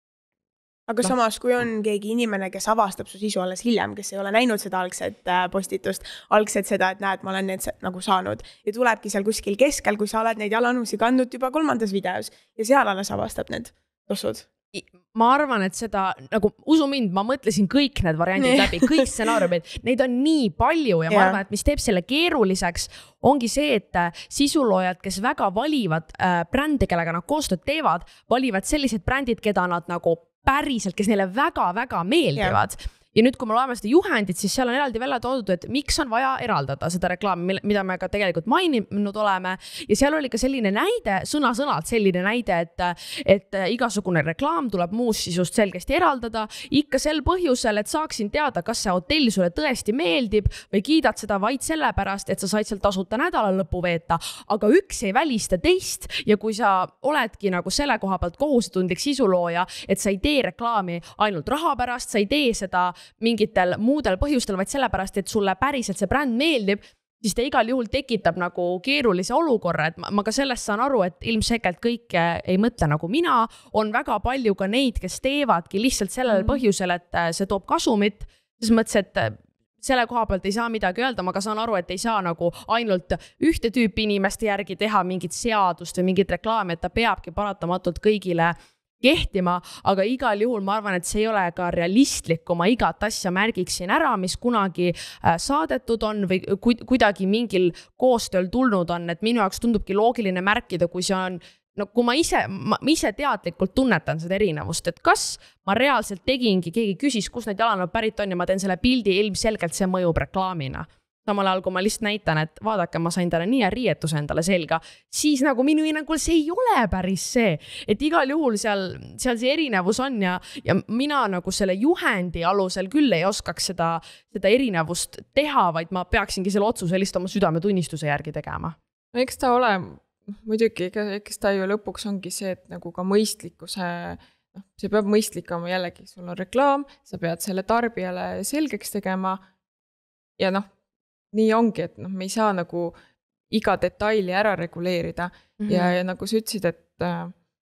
Speaker 2: Aga no. Samas, kui on keegi inimene, kes avastab su sisu alles hiljem, kes ei ole näinud seda algset postitust, algset seda, et näed, ma olen need nagu saanud ja tulebki seal kuskil keskel, kui sa oled neid jalanõusi kandnud juba kolmandas videos ja seal alles avastab need tossud.
Speaker 1: Ma arvan, et seda, nagu usu mind, ma mõtlesin kõik need variandid nee. läbi, kõik stsenaariumid, neid on nii palju ja ma yeah. arvan, et mis teeb selle keeruliseks, ongi see, et sisuloojad, kes väga valivad äh, brände, kellega nad koostööd teevad, valivad sellised brändid, keda nad nagu päriselt, kes neile väga-väga meeldivad. Yeah. Ja nüüd, kui me loeme seda juhendit, siis seal on eraldi välja toodud, et miks on vaja eraldada seda reklaami, mida me ka tegelikult maininud oleme. Ja seal oli ka selline näide, sõna-sõnalt selline näide, et, et igasugune reklaam tuleb muust sisust selgesti eraldada. Ikka sel põhjusel, et saaksin teada, kas see hotell sulle tõesti meeldib või kiidad seda vaid sellepärast, et sa said seal tasuta nädala lõppu veeta. Aga üks ei välista teist ja kui sa oledki nagu selle koha pealt kohusetundlik sisulooja, et sa ei tee reklaami ainult raha pärast, sa ei tee seda mingitel muudel põhjustel, vaid sellepärast, et sulle päriselt see bränd meeldib, siis ta igal juhul tekitab nagu keerulise olukorra, et ma, ma ka sellest saan aru, et ilmselgelt kõik ei mõtle nagu mina, on väga palju ka neid, kes teevadki lihtsalt sellel mm. põhjusel, et see toob kasumit, siis mõttes, et selle koha pealt ei saa midagi öelda, ma ka saan aru, et ei saa nagu ainult ühte tüüpi inimeste järgi teha mingit seadust või mingit reklaami, et ta peabki paratamatult kõigile kehtima, aga igal juhul ma arvan, et see ei ole ka realistlik, kui ma igat asja märgiksin ära, mis kunagi saadetud on või kuidagi mingil koostööl tulnud on, et minu jaoks tundubki loogiline märkida, kui see on, no kui ma ise, ma ise teadlikult tunnetan seda erinevust, et kas ma reaalselt tegingi, keegi küsis, kus need jalanõud pärit on ja ma teen selle pildi, ilmselgelt see mõjub reklaamina. Samal ajal, kui ma lihtsalt näitan, et vaadake, ma sain talle nii ja riietuse endale selga, siis nagu minu hinnangul see ei ole päris see, et igal juhul seal, seal see erinevus on ja, ja mina nagu selle juhendi alusel küll ei oskaks seda, seda erinevust teha, vaid ma peaksingi selle otsuse lihtsalt oma südametunnistuse järgi tegema.
Speaker 3: No eks ta ole, muidugi, eks ta ju lõpuks ongi see, et nagu ka mõistlikkuse, noh, see peab mõistlikama jällegi, sul on reklaam, sa pead selle tarbijale selgeks tegema ja noh, nii ongi, et noh, me ei saa nagu iga detaili ära reguleerida mm-hmm. ja, ja nagu sa ütlesid, et äh,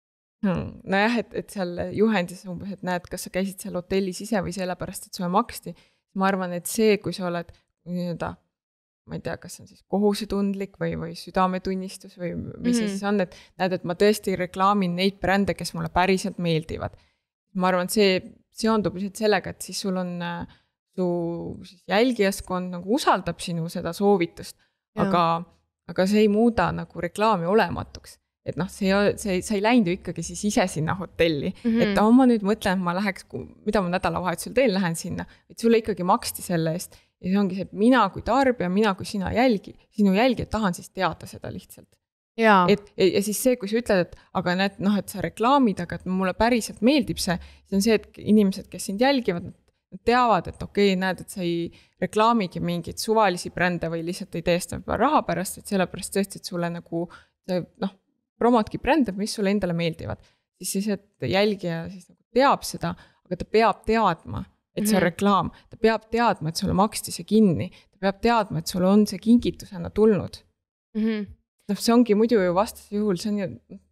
Speaker 3: nojah, et, et seal juhendis umbes, et näed, kas sa käisid seal hotellis ise või sellepärast, et sulle maksti. Ma arvan, et see, kui sa oled nii-öelda, ma ei tea, kas see on siis kohusetundlik või, või südametunnistus või mis mm-hmm. see siis on, et näed, et ma tõesti reklaamin neid brände, kes mulle päriselt meeldivad. Ma arvan, et see seondub lihtsalt sellega, et siis sul on äh, su jälgijaskond nagu usaldab sinu seda soovitust, aga, aga see ei muuda nagu reklaami olematuks. Et noh, see, see, see ei läinud ju ikkagi siis ise sinna hotelli. Mm-hmm. Et oh, ma nüüd mõtlen, et ma läheks, mida ma nädalavahetusel teen, lähen sinna. Et sulle ikkagi maksti selle eest. Ja see ongi see, et mina kui tarbija, mina kui sina jälgi, sinu jälgi, et tahan siis teada seda lihtsalt. Ja. Et, ja siis see, kui sa ütled, et aga näed, noh, et sa reklaamid, aga et mulle päriselt meeldib see, see on see, et inimesed, kes sind jälgivad, nad teavad, et okei, okay, näed, et sa ei reklaamigi mingeid suvalisi brände või lihtsalt ei tee seda raha pärast, et sellepärast tõesti, et sulle nagu, noh, promotki brände, mis sulle endale meeldivad. Siis siis, et jälgija siis nagu teab seda, aga ta peab teadma, et see on reklaam. Ta peab teadma, et sulle maksti see kinni. Ta peab teadma, et sulle on see kingitusena tulnud. Mm-hmm. No, see ongi muidu ju vastas juhul, see on ju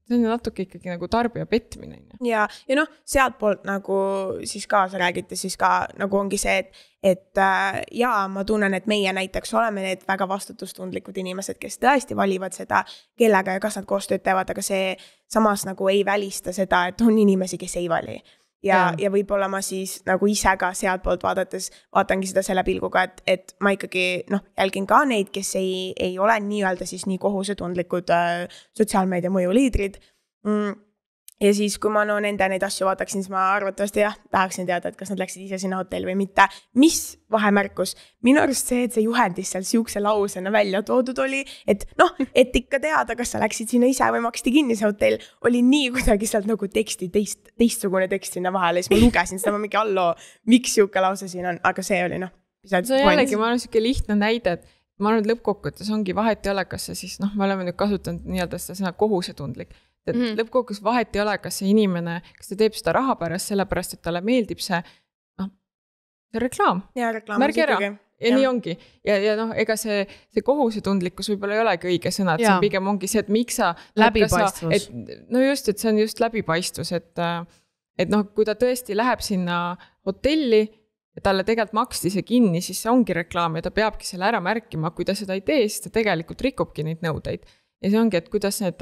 Speaker 3: see on natuke ikkagi nagu tarbija petmine.
Speaker 2: Ja, ja noh, sealt poolt nagu siis ka sa räägite, siis ka nagu ongi see, et, et äh, jaa, ma tunnen, et meie näiteks oleme need väga vastutustundlikud inimesed, kes tõesti valivad seda, kellega ja kas nad koostööd teevad, aga see samas nagu ei välista seda, et on inimesi, kes ei vali. Ja, ja võib-olla ma siis nagu ise ka sealt poolt vaadates vaatangi seda selle pilguga, et, et ma ikkagi noh, jälgin ka neid, kes ei, ei ole nii-öelda siis nii kohusetundlikud äh, sotsiaalmeedia mõjuliidrid. Mm. Ja siis, kui ma no nende neid asju vaataksin, siis ma arvatavasti jah, tahaksin teada, et kas nad läksid ise sinna hotelli või mitte. Mis vahemärkus? Minu arust see, et see juhendis seal siukse lausena välja toodud oli, et noh, et ikka teada, kas sa läksid sinna ise või maksti kinni see hotell, oli nii kuidagi sealt nagu teksti, teist, teistsugune tekst sinna vahele. Siis ma lugesin seda, ma mingi allo, miks siuke lause siin on, aga see oli noh.
Speaker 3: See on jällegi, ma olen siuke lihtne näide, et ma arvan, et lõppkokkutes ongi vahet ei ole, kas see siis, noh, me oleme nüüd kasutanud nii-öelda seda sõna kohusetundlik. Et mm -hmm. lõppkokkes vahet ei ole, kas see inimene, kas ta teeb seda raha pärast, sellepärast, et talle meeldib see, noh, see reklaam.
Speaker 2: Ja, reklaam.
Speaker 3: Märgi ära. Ja, ja nii ongi. Ja, ja noh, ega see, see kohusetundlikkus võib-olla ei olegi õige sõna, et ja. See pigem ongi see, et miks sa...
Speaker 1: Läbipaistvus.
Speaker 3: Et, no just, et see on just läbipaistvus, et, et noh, kui ta tõesti läheb sinna hotelli ja talle tegelikult maksti see kinni, siis see ongi reklaam ja ta peabki selle ära märkima. Kui ta seda ei tee, siis ta tegelikult rikubki neid nõudeid. Ja see ongi, et kuidas need...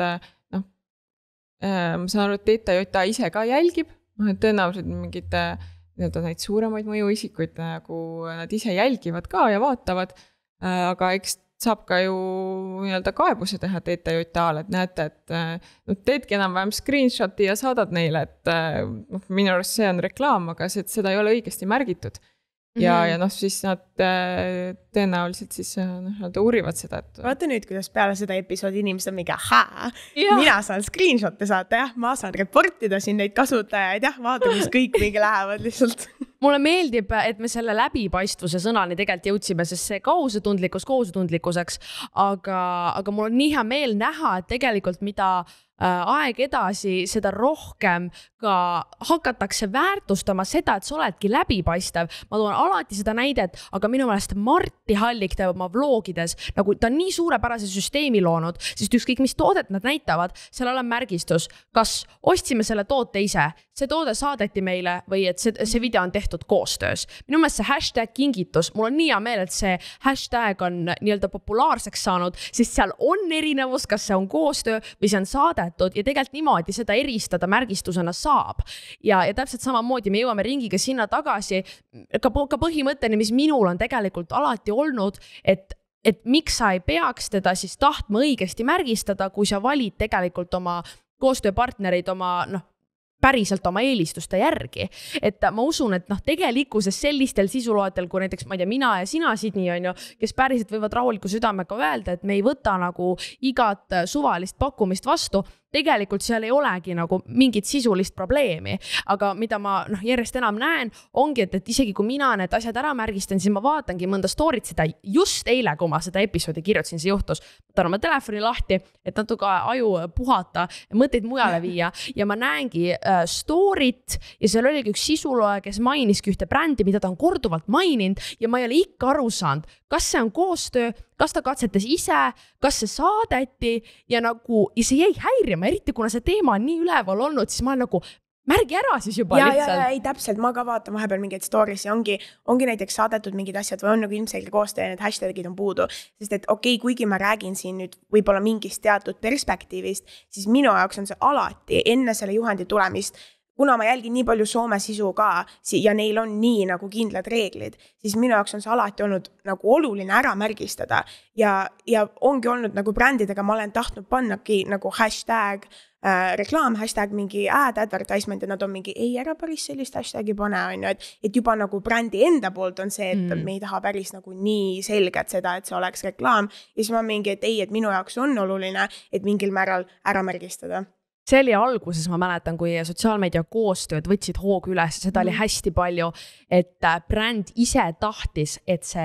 Speaker 3: ma saan aru, et T J A ise ka jälgib, et tõenäoliselt mingid neid suuremaid mõjuisikuid nagu nad ise jälgivad ka ja vaatavad, aga eks saab ka ju nii-öelda kaebuse teha T J A-le, et näete, et no, teedki enam-vähem screenshoti ja saadad neile, et no, minu arust see on reklaam, aga see, seda ei ole õigesti märgitud. Ja, mm-hmm. ja noh, siis nad tõenäoliselt siis noh, nad uurivad seda. Et...
Speaker 2: Vaata nüüd, kuidas peale seda episoodi inimesed on mingi, ahaa, mina saan screenshotte saata, jah, ma saan reportida siin neid kasutajaid, jah, vaata, mis kõik mingi lähevad lihtsalt.
Speaker 1: Mulle meeldib, et me selle läbipaistvuse sõnani tegelikult jõudsime, sest see kohusetundlikkus kohusetundlikkuseks, aga, aga mul on nii hea meel näha, et tegelikult mida aeg edasi, seda rohkem ka hakatakse väärtustama seda, et sa oledki läbipaistev. Ma toon alati seda näidet, aga minu meelest Martti Hallik teeb oma vlogides, nagu ta on nii suurepärase süsteemi loonud, sest ükskõik mis toodet nad näitavad, seal on märgistus, kas ostsime selle toote ise, see toode saadeti meile või et see, see video on tehtud koostöös. Minu meelest see hashtag kingitus, mul on nii hea meel, et see hashtag on nii-öelda populaarseks saanud, sest seal on erinevus, kas see on koostöö või see on saade ja tegelikult niimoodi seda eristada märgistusena saab. Ja, ja täpselt samamoodi me jõuame ringiga sinna tagasi ka, ka põhimõtteni, mis minul on tegelikult alati olnud, et, et miks sa ei peaks teda siis tahtma õigesti märgistada, kui sa valid tegelikult oma koostööpartnereid oma noh, päriselt oma eelistuste järgi. Et ma usun, et noh, tegelikkuses sellistel sisuloetel, kui näiteks ma ei tea, mina ja sina Sidni on ju, kes päriselt võivad rahuliku südamega öelda, et me ei võta nagu igat suvalist pakkumist vastu, tegelikult seal ei olegi nagu mingit sisulist probleemi, aga mida ma noh, järjest enam näen, ongi, et, et isegi kui mina need asjad ära märgistan, siis ma vaatangi mõnda story't seda just eile, kui ma seda episoodi kirjutasin, see juhtus, võtan oma telefoni lahti, et natuke aju puhata, mõtteid mujale viia ja ma näengi äh, story't ja seal oligi üks sisuloe, kes mainiski ühte brändi, mida ta on korduvalt maininud ja ma ei ole ikka aru saanud, kas see on koostöö, kas ta katsetas ise, kas see saadeti ja nagu, ja see jäi häirima, eriti kuna see teema on nii üleval olnud, siis ma olen nagu, märgi ära siis juba
Speaker 2: ja,
Speaker 1: lihtsalt.
Speaker 2: Ja, ja, ei täpselt, ma ka vaatan vahepeal mingeid stories ja ongi, ongi näiteks saadetud mingid asjad või on nagu ilmselge koostöö ja need hashtagid on puudu, sest et okei, okay, kuigi ma räägin siin nüüd võib-olla mingist teatud perspektiivist, siis minu jaoks on see alati enne selle juhendi tulemist, kuna ma jälgin nii palju Soome sisu ka ja neil on nii nagu kindlad reeglid, siis minu jaoks on see alati olnud nagu oluline ära märgistada ja, ja ongi olnud nagu brändidega, ma olen tahtnud pannagi nagu hashtag äh, reklaam, hashtag mingi ad advertisement ja nad on mingi ei ära päris sellist hashtagi pane, on ju, et, et juba nagu brändi enda poolt on see, et mm. me ei taha päris nagu nii selget seda, et see oleks reklaam ja siis ma mingi, et ei, et minu jaoks on oluline, et mingil määral ära märgistada.
Speaker 1: See oli alguses, ma mäletan, kui sotsiaalmeedia koostööd võtsid hoogu üles, seda mm. oli hästi palju, et bränd ise tahtis, et see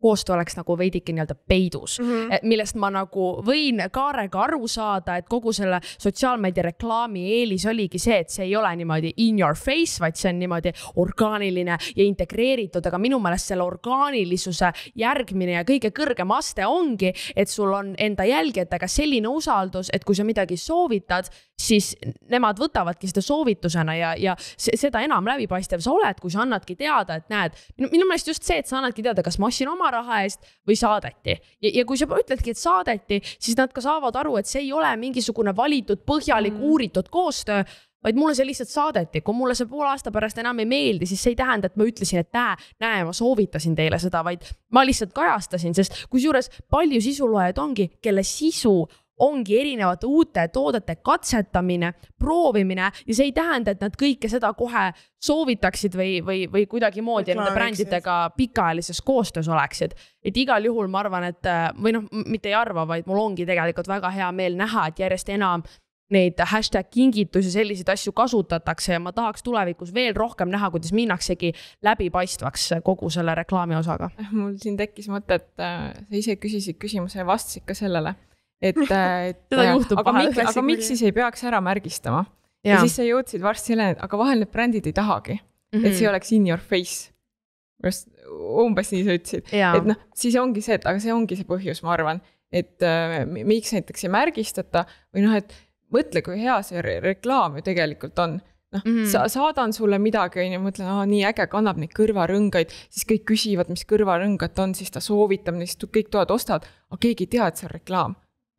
Speaker 1: koostöö oleks nagu veidike nii-öelda peidus, mm -hmm. millest ma nagu võin Kaarega aru saada, et kogu selle sotsiaalmeedia reklaami eelis oligi see, et see ei ole niimoodi in your face, vaid see on niimoodi orgaaniline ja integreeritud, aga minu meelest selle orgaanilisuse järgmine ja kõige kõrgem aste ongi, et sul on enda jälgijatega selline usaldus, et kui sa midagi soovitad, siis nemad võtavadki seda soovitusena ja, ja seda enam läbipaistev sa oled, kui sa annadki teada, et näed, minu, minu meelest just see, et sa annadki teada, kas ma ostsin oma raha eest või saadeti. Ja, ja kui sa ütledki, et saadeti, siis nad ka saavad aru, et see ei ole mingisugune valitud, põhjalik, mm. uuritud koostöö, vaid mulle see lihtsalt saadeti. Kui mulle see pool aasta pärast enam ei meeldi, siis see ei tähenda, et ma ütlesin, et näe, näe, ma soovitasin teile seda, vaid ma lihtsalt kajastasin, sest kusjuures palju sisuloojad ongi, kelle sisu ongi erinevate uute toodete katsetamine, proovimine ja see ei tähenda, et nad kõike seda kohe soovitaksid või, või, või kuidagi moodi nende brändidega pikaajalises koostöös oleksid. Et igal juhul ma arvan, et või noh, mitte ei arva, vaid mul ongi tegelikult väga hea meel näha, et järjest enam neid hashtag kingitus ja selliseid asju kasutatakse ja ma tahaks tulevikus veel rohkem näha, kuidas minnaksegi läbipaistvaks kogu selle reklaami osaga.
Speaker 3: Mul siin tekkis mõte, et sa ise küsisid küsimuse ja vastasid ka sellele. Et, et aga, miks, aga miks siis ei peaks ära märgistama? Ja, ja siis sa jõudsid varsti selle, aga vahel need brändid ei tahagi, mm -hmm. et see oleks in your face. Just umbes nii sa ütlesid. Ja. Et noh, siis ongi see, et aga see ongi see põhjus, ma arvan, et äh, miks näiteks ei märgistata või noh, et mõtle, kui hea see re reklaam ju tegelikult on. Noh, mm -hmm. sa saadan sulle midagi ja mõtlen, aa, nii äge, kannab neid kõrvarõngaid, siis kõik küsivad, mis kõrvarõngad on, siis ta soovitab, siis kõik toad ostavad, aga keegi ei tea, et see on reklaam.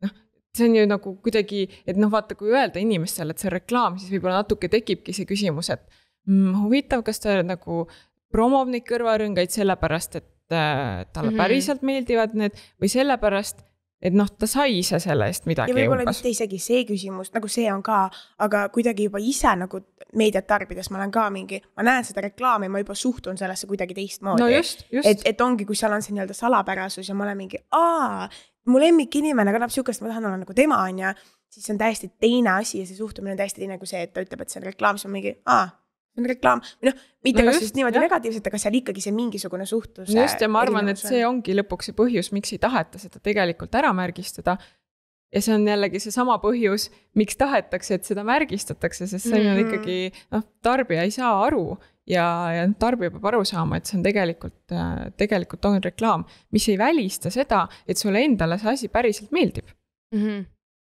Speaker 3: See on ju nagu kuidagi, et noh, vaata, kui öelda inimestele, et see reklaam, siis võib-olla natuke tekibki see küsimus, et mm, huvitav, kas ta nagu promob neid kõrvarõngaid sellepärast, et äh, talle mm -hmm. päriselt meeldivad need või sellepärast, et noh, ta sai ise selle eest midagi.
Speaker 2: Ja võib-olla mitte isegi see küsimus, nagu see on ka, aga kuidagi juba ise nagu meediat tarbides ma olen ka mingi, ma näen seda reklaami, ma juba suhtun sellesse kuidagi teistmoodi.
Speaker 3: No just, just.
Speaker 2: Et, et ongi, kui seal on see nii-öelda salapärasus ja ma olen mingi, aa, mu lemmik inimene kannab siukest, ma tahan olla nagu tema on ja siis on täiesti teine asi ja see suhtumine on täiesti teine kui see, et ta ütleb, et see on reklaam, see on mingi, aa, see on reklaam. Või noh, mitte no kas just, niimoodi jah. negatiivselt, aga seal ikkagi see mingisugune suhtlus.
Speaker 3: No just ja ma arvan, et see ongi lõpuks see põhjus, miks ei taheta seda tegelikult ära märgistada. Ja see on jällegi see sama põhjus, miks tahetakse, et seda märgistatakse, sest see on mm-hmm. ikkagi, noh, tarbija ei saa aru. Ja, ja tarbija peab aru saama, et see on tegelikult, tegelikult on reklaam, mis ei välista seda, et sulle endale see asi päriselt meeldib.
Speaker 1: Mm-hmm.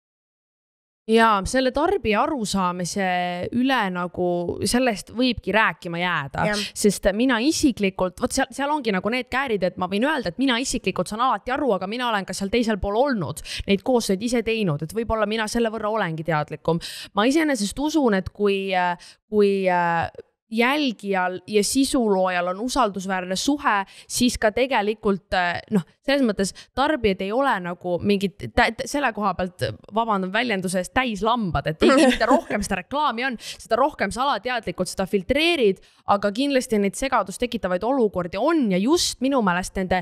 Speaker 1: Ja selle tarbija arusaamise üle nagu sellest võibki rääkima jääda, ja. Sest mina isiklikult, võt seal, seal ongi nagu need käärid, et ma võin öelda, et mina isiklikult saan alati aru, aga mina olen ka seal teisel pool olnud, neid koostöid ise teinud, et võib-olla mina selle võrra olengi teadlikum. Ma iseenesest usun, et kui, kui jälgijal ja sisuloojal on usaldusväärne suhe, siis ka tegelikult, noh, selles mõttes tarbijad ei ole nagu mingid, selle koha pealt vabandan väljenduse eest täis lambad, et ei, mida rohkem seda reklaami on, seda rohkem sa alateadlikult seda filtreerid, aga kindlasti neid segadust tekitavaid olukordi on ja just minu meelest nende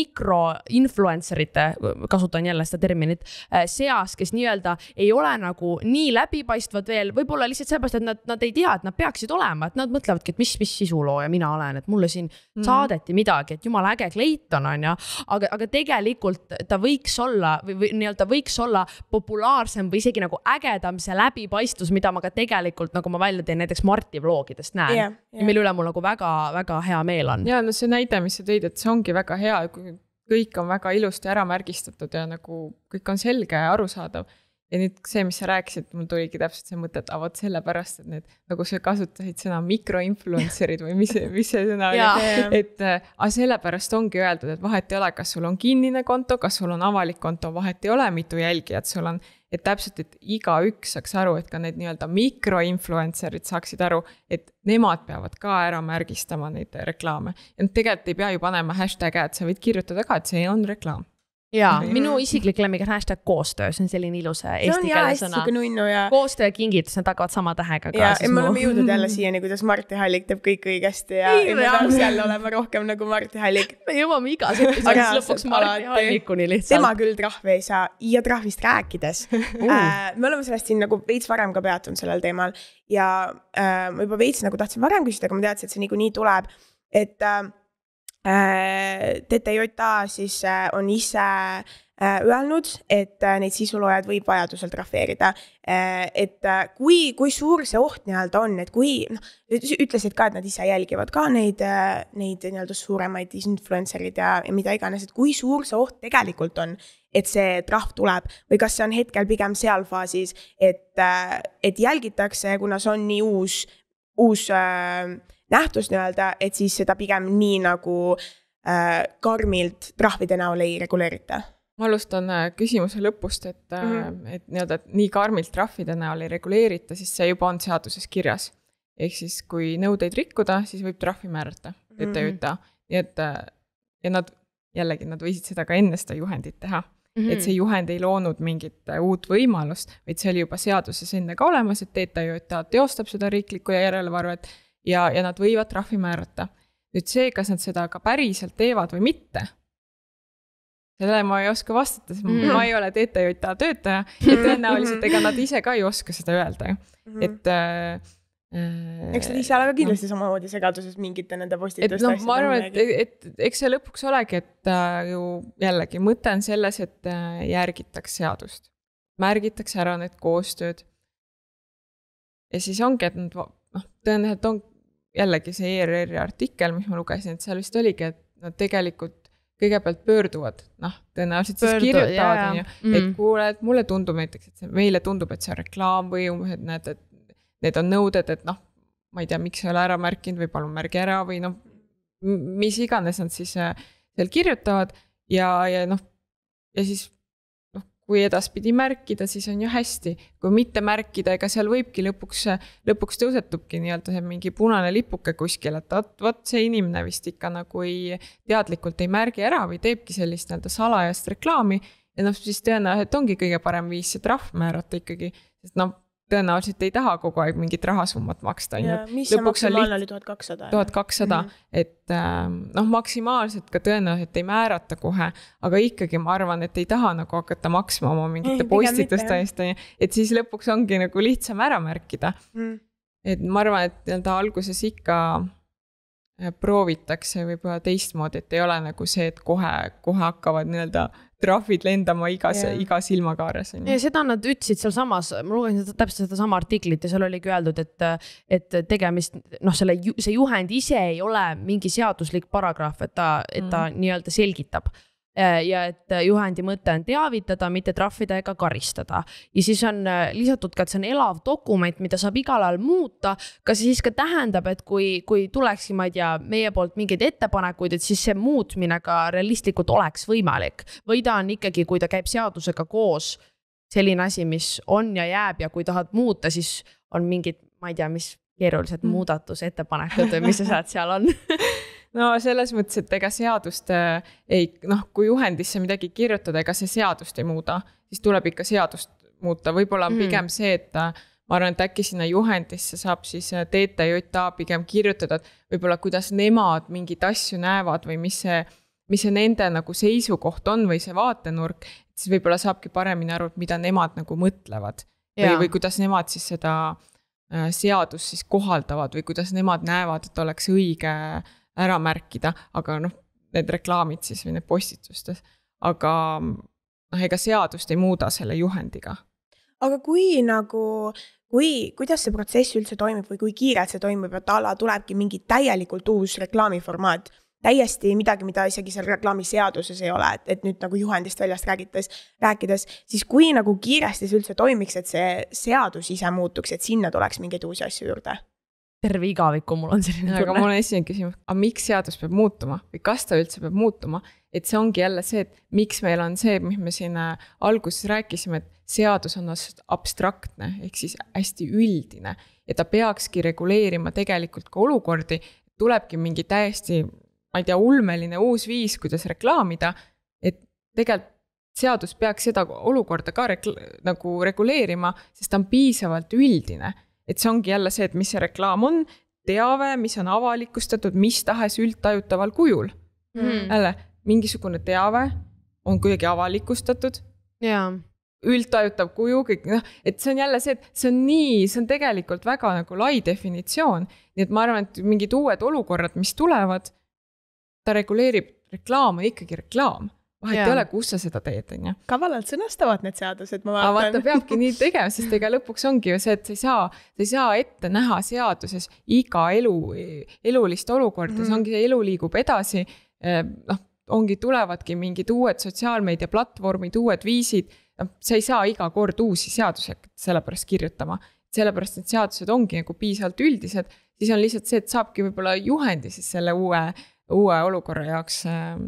Speaker 1: mikroinfluencerite, kasutan jälle seda terminit, seas, kes nii-öelda ei ole nagu nii läbipaistvad veel, võib-olla lihtsalt sellepärast, et nad, nad ei tea, et nad peaksid olema, et nad mõtlevadki, et mis, mis sisulooja mina olen, et mulle siin mm. saadeti midagi, et jumala äge Clayton on ja, aga, aga tegelikult ta võiks olla või, või nii-öelda võiks olla populaarsem või isegi nagu ägedam see läbipaistus, mida ma ka tegelikult, nagu ma välja teen näiteks Marti vlogidest näen yeah, yeah. ja mille üle mul nagu väga, väga hea meel on.
Speaker 3: Ja no see näide, mis sa tõid, et see ongi väga hea, kui kõik on väga ilusti ära märgistatud ja nagu kõik on selge ja arusaadav. Ja nüüd see, mis sa rääkisid, mul tuligi täpselt see mõte, et avod sellepärast, et need, nagu sa kasutasid sõna mikroinfluencerid või mis, mis see sõna oli, et aga sellepärast ongi öeldud, et vahet ei ole, kas sul on kinnine konto, kas sul on avalik konto, vahet ei ole, mitu jälgijat sul on, et täpselt, et iga üks saaks aru, et ka need nii-öelda mikroinfluencerid saaksid aru, et nemad peavad ka ära märgistama neid reklaame. Ja tegelikult ei pea ju panema hashtag, et sa võid kirjutada ka, et see on reklaam.
Speaker 1: Ja, minu isiklik lemmik on hashtag koostöö, see on selline ilus eesti keele sõna.
Speaker 2: Ja...
Speaker 1: koostöö ja kingitus, need tagavad sama tähega ka.
Speaker 2: Ja, ja me oleme jõudnud jälle siiani, kuidas Marti Hallik teeb kõik õigesti ja, ja me tahaks jälle olema rohkem nagu Marti Hallik.
Speaker 1: Me jõuame igas episoodis lõpuks Marti Hallikuni lihtsalt.
Speaker 2: Tema küll trahvi ei saa ja trahvist rääkides. uh. äh, me oleme sellest siin nagu veits varem ka peatunud sellel teemal ja äh, ma juba veits nagu tahtsin varem küsida, aga ma teadsin, et see niikuinii tuleb, et äh, T T J A siis on ise öelnud, et neid sisuloojad võib vajadusel trahveerida. Et kui, kui suur see oht nii-öelda on, et kui, noh, ütlesid ka, et nad ise jälgivad ka neid, neid nii-öelda suuremaid influencerid ja, ja mida iganes, et kui suur see oht tegelikult on, et see trahv tuleb või kas see on hetkel pigem seal faasis, et, et jälgitakse, kuna see on nii uus, uus äh, nähtus nii-öelda, et siis seda pigem nii nagu äh, karmilt trahvide näol ei reguleerita.
Speaker 3: Ma alustan küsimuse lõpust, et, mm-hmm. et, nii-öelda, et nii karmilt trahvide näol ei reguleerita, siis see juba on seaduses kirjas. Ehk siis, kui nõudeid rikkuda, siis võib trahvi määrata, T T J A. Nii et ja nad, jällegi, nad võisid seda ka enne seda juhendit teha. Mm-hmm. Et see juhend ei loonud mingit uut võimalust, vaid see oli juba seaduses enne ka olemas, et T T J A teostab seda riiklikku ja järelevalvet ja, ja nad võivad trahvi määrata. Nüüd see, kas nad seda ka päriselt teevad või mitte, selle ma ei oska vastata, sest mm-hmm. ma ei ole T T J A töötaja ja tõenäoliselt ega nad ise ka ei oska seda öelda. Mm-hmm. Et, äh,
Speaker 2: eks nad ise ole ka kindlasti no, samamoodi segaduses mingite nende postituste.
Speaker 3: Et no, ma arvan, et, et, et eks see lõpuks olegi, et äh, ju jällegi mõte on selles, et äh, järgitaks seadust. Märgitakse ära need koostööd. Ja siis ongi, et nad, noh, tõenäoliselt on jällegi see E R R-i artikkel, mis ma lugesin, et seal vist oligi, et nad tegelikult kõigepealt pöörduvad, noh, tõenäoliselt siis
Speaker 1: Pöördu,
Speaker 3: kirjutavad,
Speaker 1: jah,
Speaker 3: jah.
Speaker 1: Mm.
Speaker 3: Et kuule, et mulle tundub näiteks, et see, meile tundub, et see on reklaam või et näed, et need on nõuded, et noh, ma ei tea, miks ei ole ära märkinud või palun märgi ära või noh, mis iganes nad siis seal kirjutavad ja, ja noh, ja siis kui edaspidi märkida, siis on ju hästi. Kui mitte märkida, ega seal võibki lõpuks, lõpuks tõusetubki nii-öelda see mingi punane lipuke kuskil, et võt, võt see inimene vist ikka nagu ei, teadlikult ei märgi ära või teebki sellist nii-öelda salajast reklaami ja noh, siis tõenäoliselt ongi kõige parem viis see trahv määrata ikkagi, sest noh, tõenäoliselt ei taha kogu aeg mingit rahasummat maksta.
Speaker 2: Ja, mis see maksimaalne oli tuhat kakssada?
Speaker 3: tuhat kakssada, mm-hmm. et noh, maksimaalselt ka tõenäoliselt ei määrata kohe, aga ikkagi ma arvan, et ei taha nagu hakata maksma oma mingite postituste eest, et siis lõpuks ongi nagu lihtsam ära märkida. Mm. Et ma arvan, et nii-öelda alguses ikka proovitakse võib-olla teistmoodi, et ei ole nagu see, et kohe, kohe hakkavad nii-öelda trahvid lendama igas, yeah. iga silmakaares.
Speaker 1: Ja seda nad ütlesid seal samas, ma lugesin seda, täpselt seda sama artiklit ja seal oligi öeldud, et, et tegemist, noh, selle, see juhend ise ei ole mingi seaduslik paragrahv, et ta, et ta mm. nii-öelda selgitab. Ja et juhendi mõte on teavitada, mitte trahvida ega karistada. Ja siis on lisatud ka, et see on elav dokument, mida saab igal ajal muuta. Kas siis ka tähendab, et kui, kui tulekski, ma ei tea, meie poolt mingeid ettepanekuid, et siis see muutmine ka realistlikult oleks võimalik. Või ta on ikkagi, kui ta käib seadusega koos selline asi, mis on ja jääb ja kui tahad muuta, siis on mingid, ma ei tea, mis keerulised mm. muudatusettepanekud või mis asjad seal on.
Speaker 3: No selles mõttes, et ega seadust ei, noh, kui juhendisse midagi kirjutada, ega see seadust ei muuda, siis tuleb ikka seadust muuta. Võib-olla on pigem mm. see, et ma arvan, et äkki sinna juhendisse saab siis T T J A pigem kirjutada, et võib-olla kuidas nemad mingid asju näevad või mis see, mis see nende nagu seisukoht on või see vaatenurk, siis võib-olla saabki paremini aru, mida nemad nagu mõtlevad või, või kuidas nemad siis seda seadust siis kohaldavad või kuidas nemad näevad, et oleks õige ära märkida, aga noh, need reklaamid siis või need postitustes, aga noh, ega seadust ei muuda selle juhendiga.
Speaker 2: Aga kui nagu, kui, kuidas see protsess üldse toimub või kui kiirelt see toimub, et ala tulebki mingi täielikult uus reklaamiformaat, täiesti midagi, mida isegi seal reklaamiseaduses ei ole, et, et nüüd nagu juhendist väljast räägites, rääkides, siis kui nagu kiiresti see üldse toimiks, et see seadus ise muutuks, et sinna tuleks mingeid uusi asju juurde?
Speaker 1: Terve igaviku mul on selline tunne.
Speaker 3: Aga mul on esimene küsimus, aga miks seadus peab muutuma või kas ta üldse peab muutuma? Et see ongi jälle see, et miks meil on see, mis me siin alguses rääkisime, et seadus on abstraktne, ehk siis hästi üldine ja ta peakski reguleerima tegelikult ka olukordi, tulebki mingi täiesti, ma ei tea, ulmeline uus viis, kuidas reklaamida, et tegelikult seadus peaks seda olukorda ka rekla- nagu reguleerima, sest ta on piisavalt üldine. Et see ongi jälle see, et mis see reklaam on, teave, mis on avalikustatud, mis tahes üldtajutaval kujul. Mm. Jälle, mingisugune teave on kuidagi avalikustatud.
Speaker 1: Yeah.
Speaker 3: Üldtajutav kuju, kõik, noh, et see on jälle see, et see on nii, see on tegelikult väga nagu lai definitsioon. Nii et ma arvan, et mingid uued olukorrad, mis tulevad, ta reguleerib, reklaam on ikkagi reklaam. Vahet
Speaker 1: Jaa.
Speaker 3: ei ole, kus sa seda teed, on ju.
Speaker 2: Kavalalt sõnastavad need seadused, ma
Speaker 3: Aga
Speaker 2: vaatan.
Speaker 3: vaata, peabki nii tegema, sest ega lõpuks ongi ju see, et sa ei saa, sa ei saa ette näha seaduses iga elu, elulist olukorda, mm-hmm. see ongi see elu liigub edasi, noh, ongi tulevadki mingid uued sotsiaalmeedia platvormid, uued viisid, no, sa ei saa iga kord uusi seaduse sellepärast kirjutama, sellepärast need seadused ongi nagu piisavalt üldised, siis on lihtsalt see, et saabki võib-olla juhendi siis selle uue, uue olukorra jaoks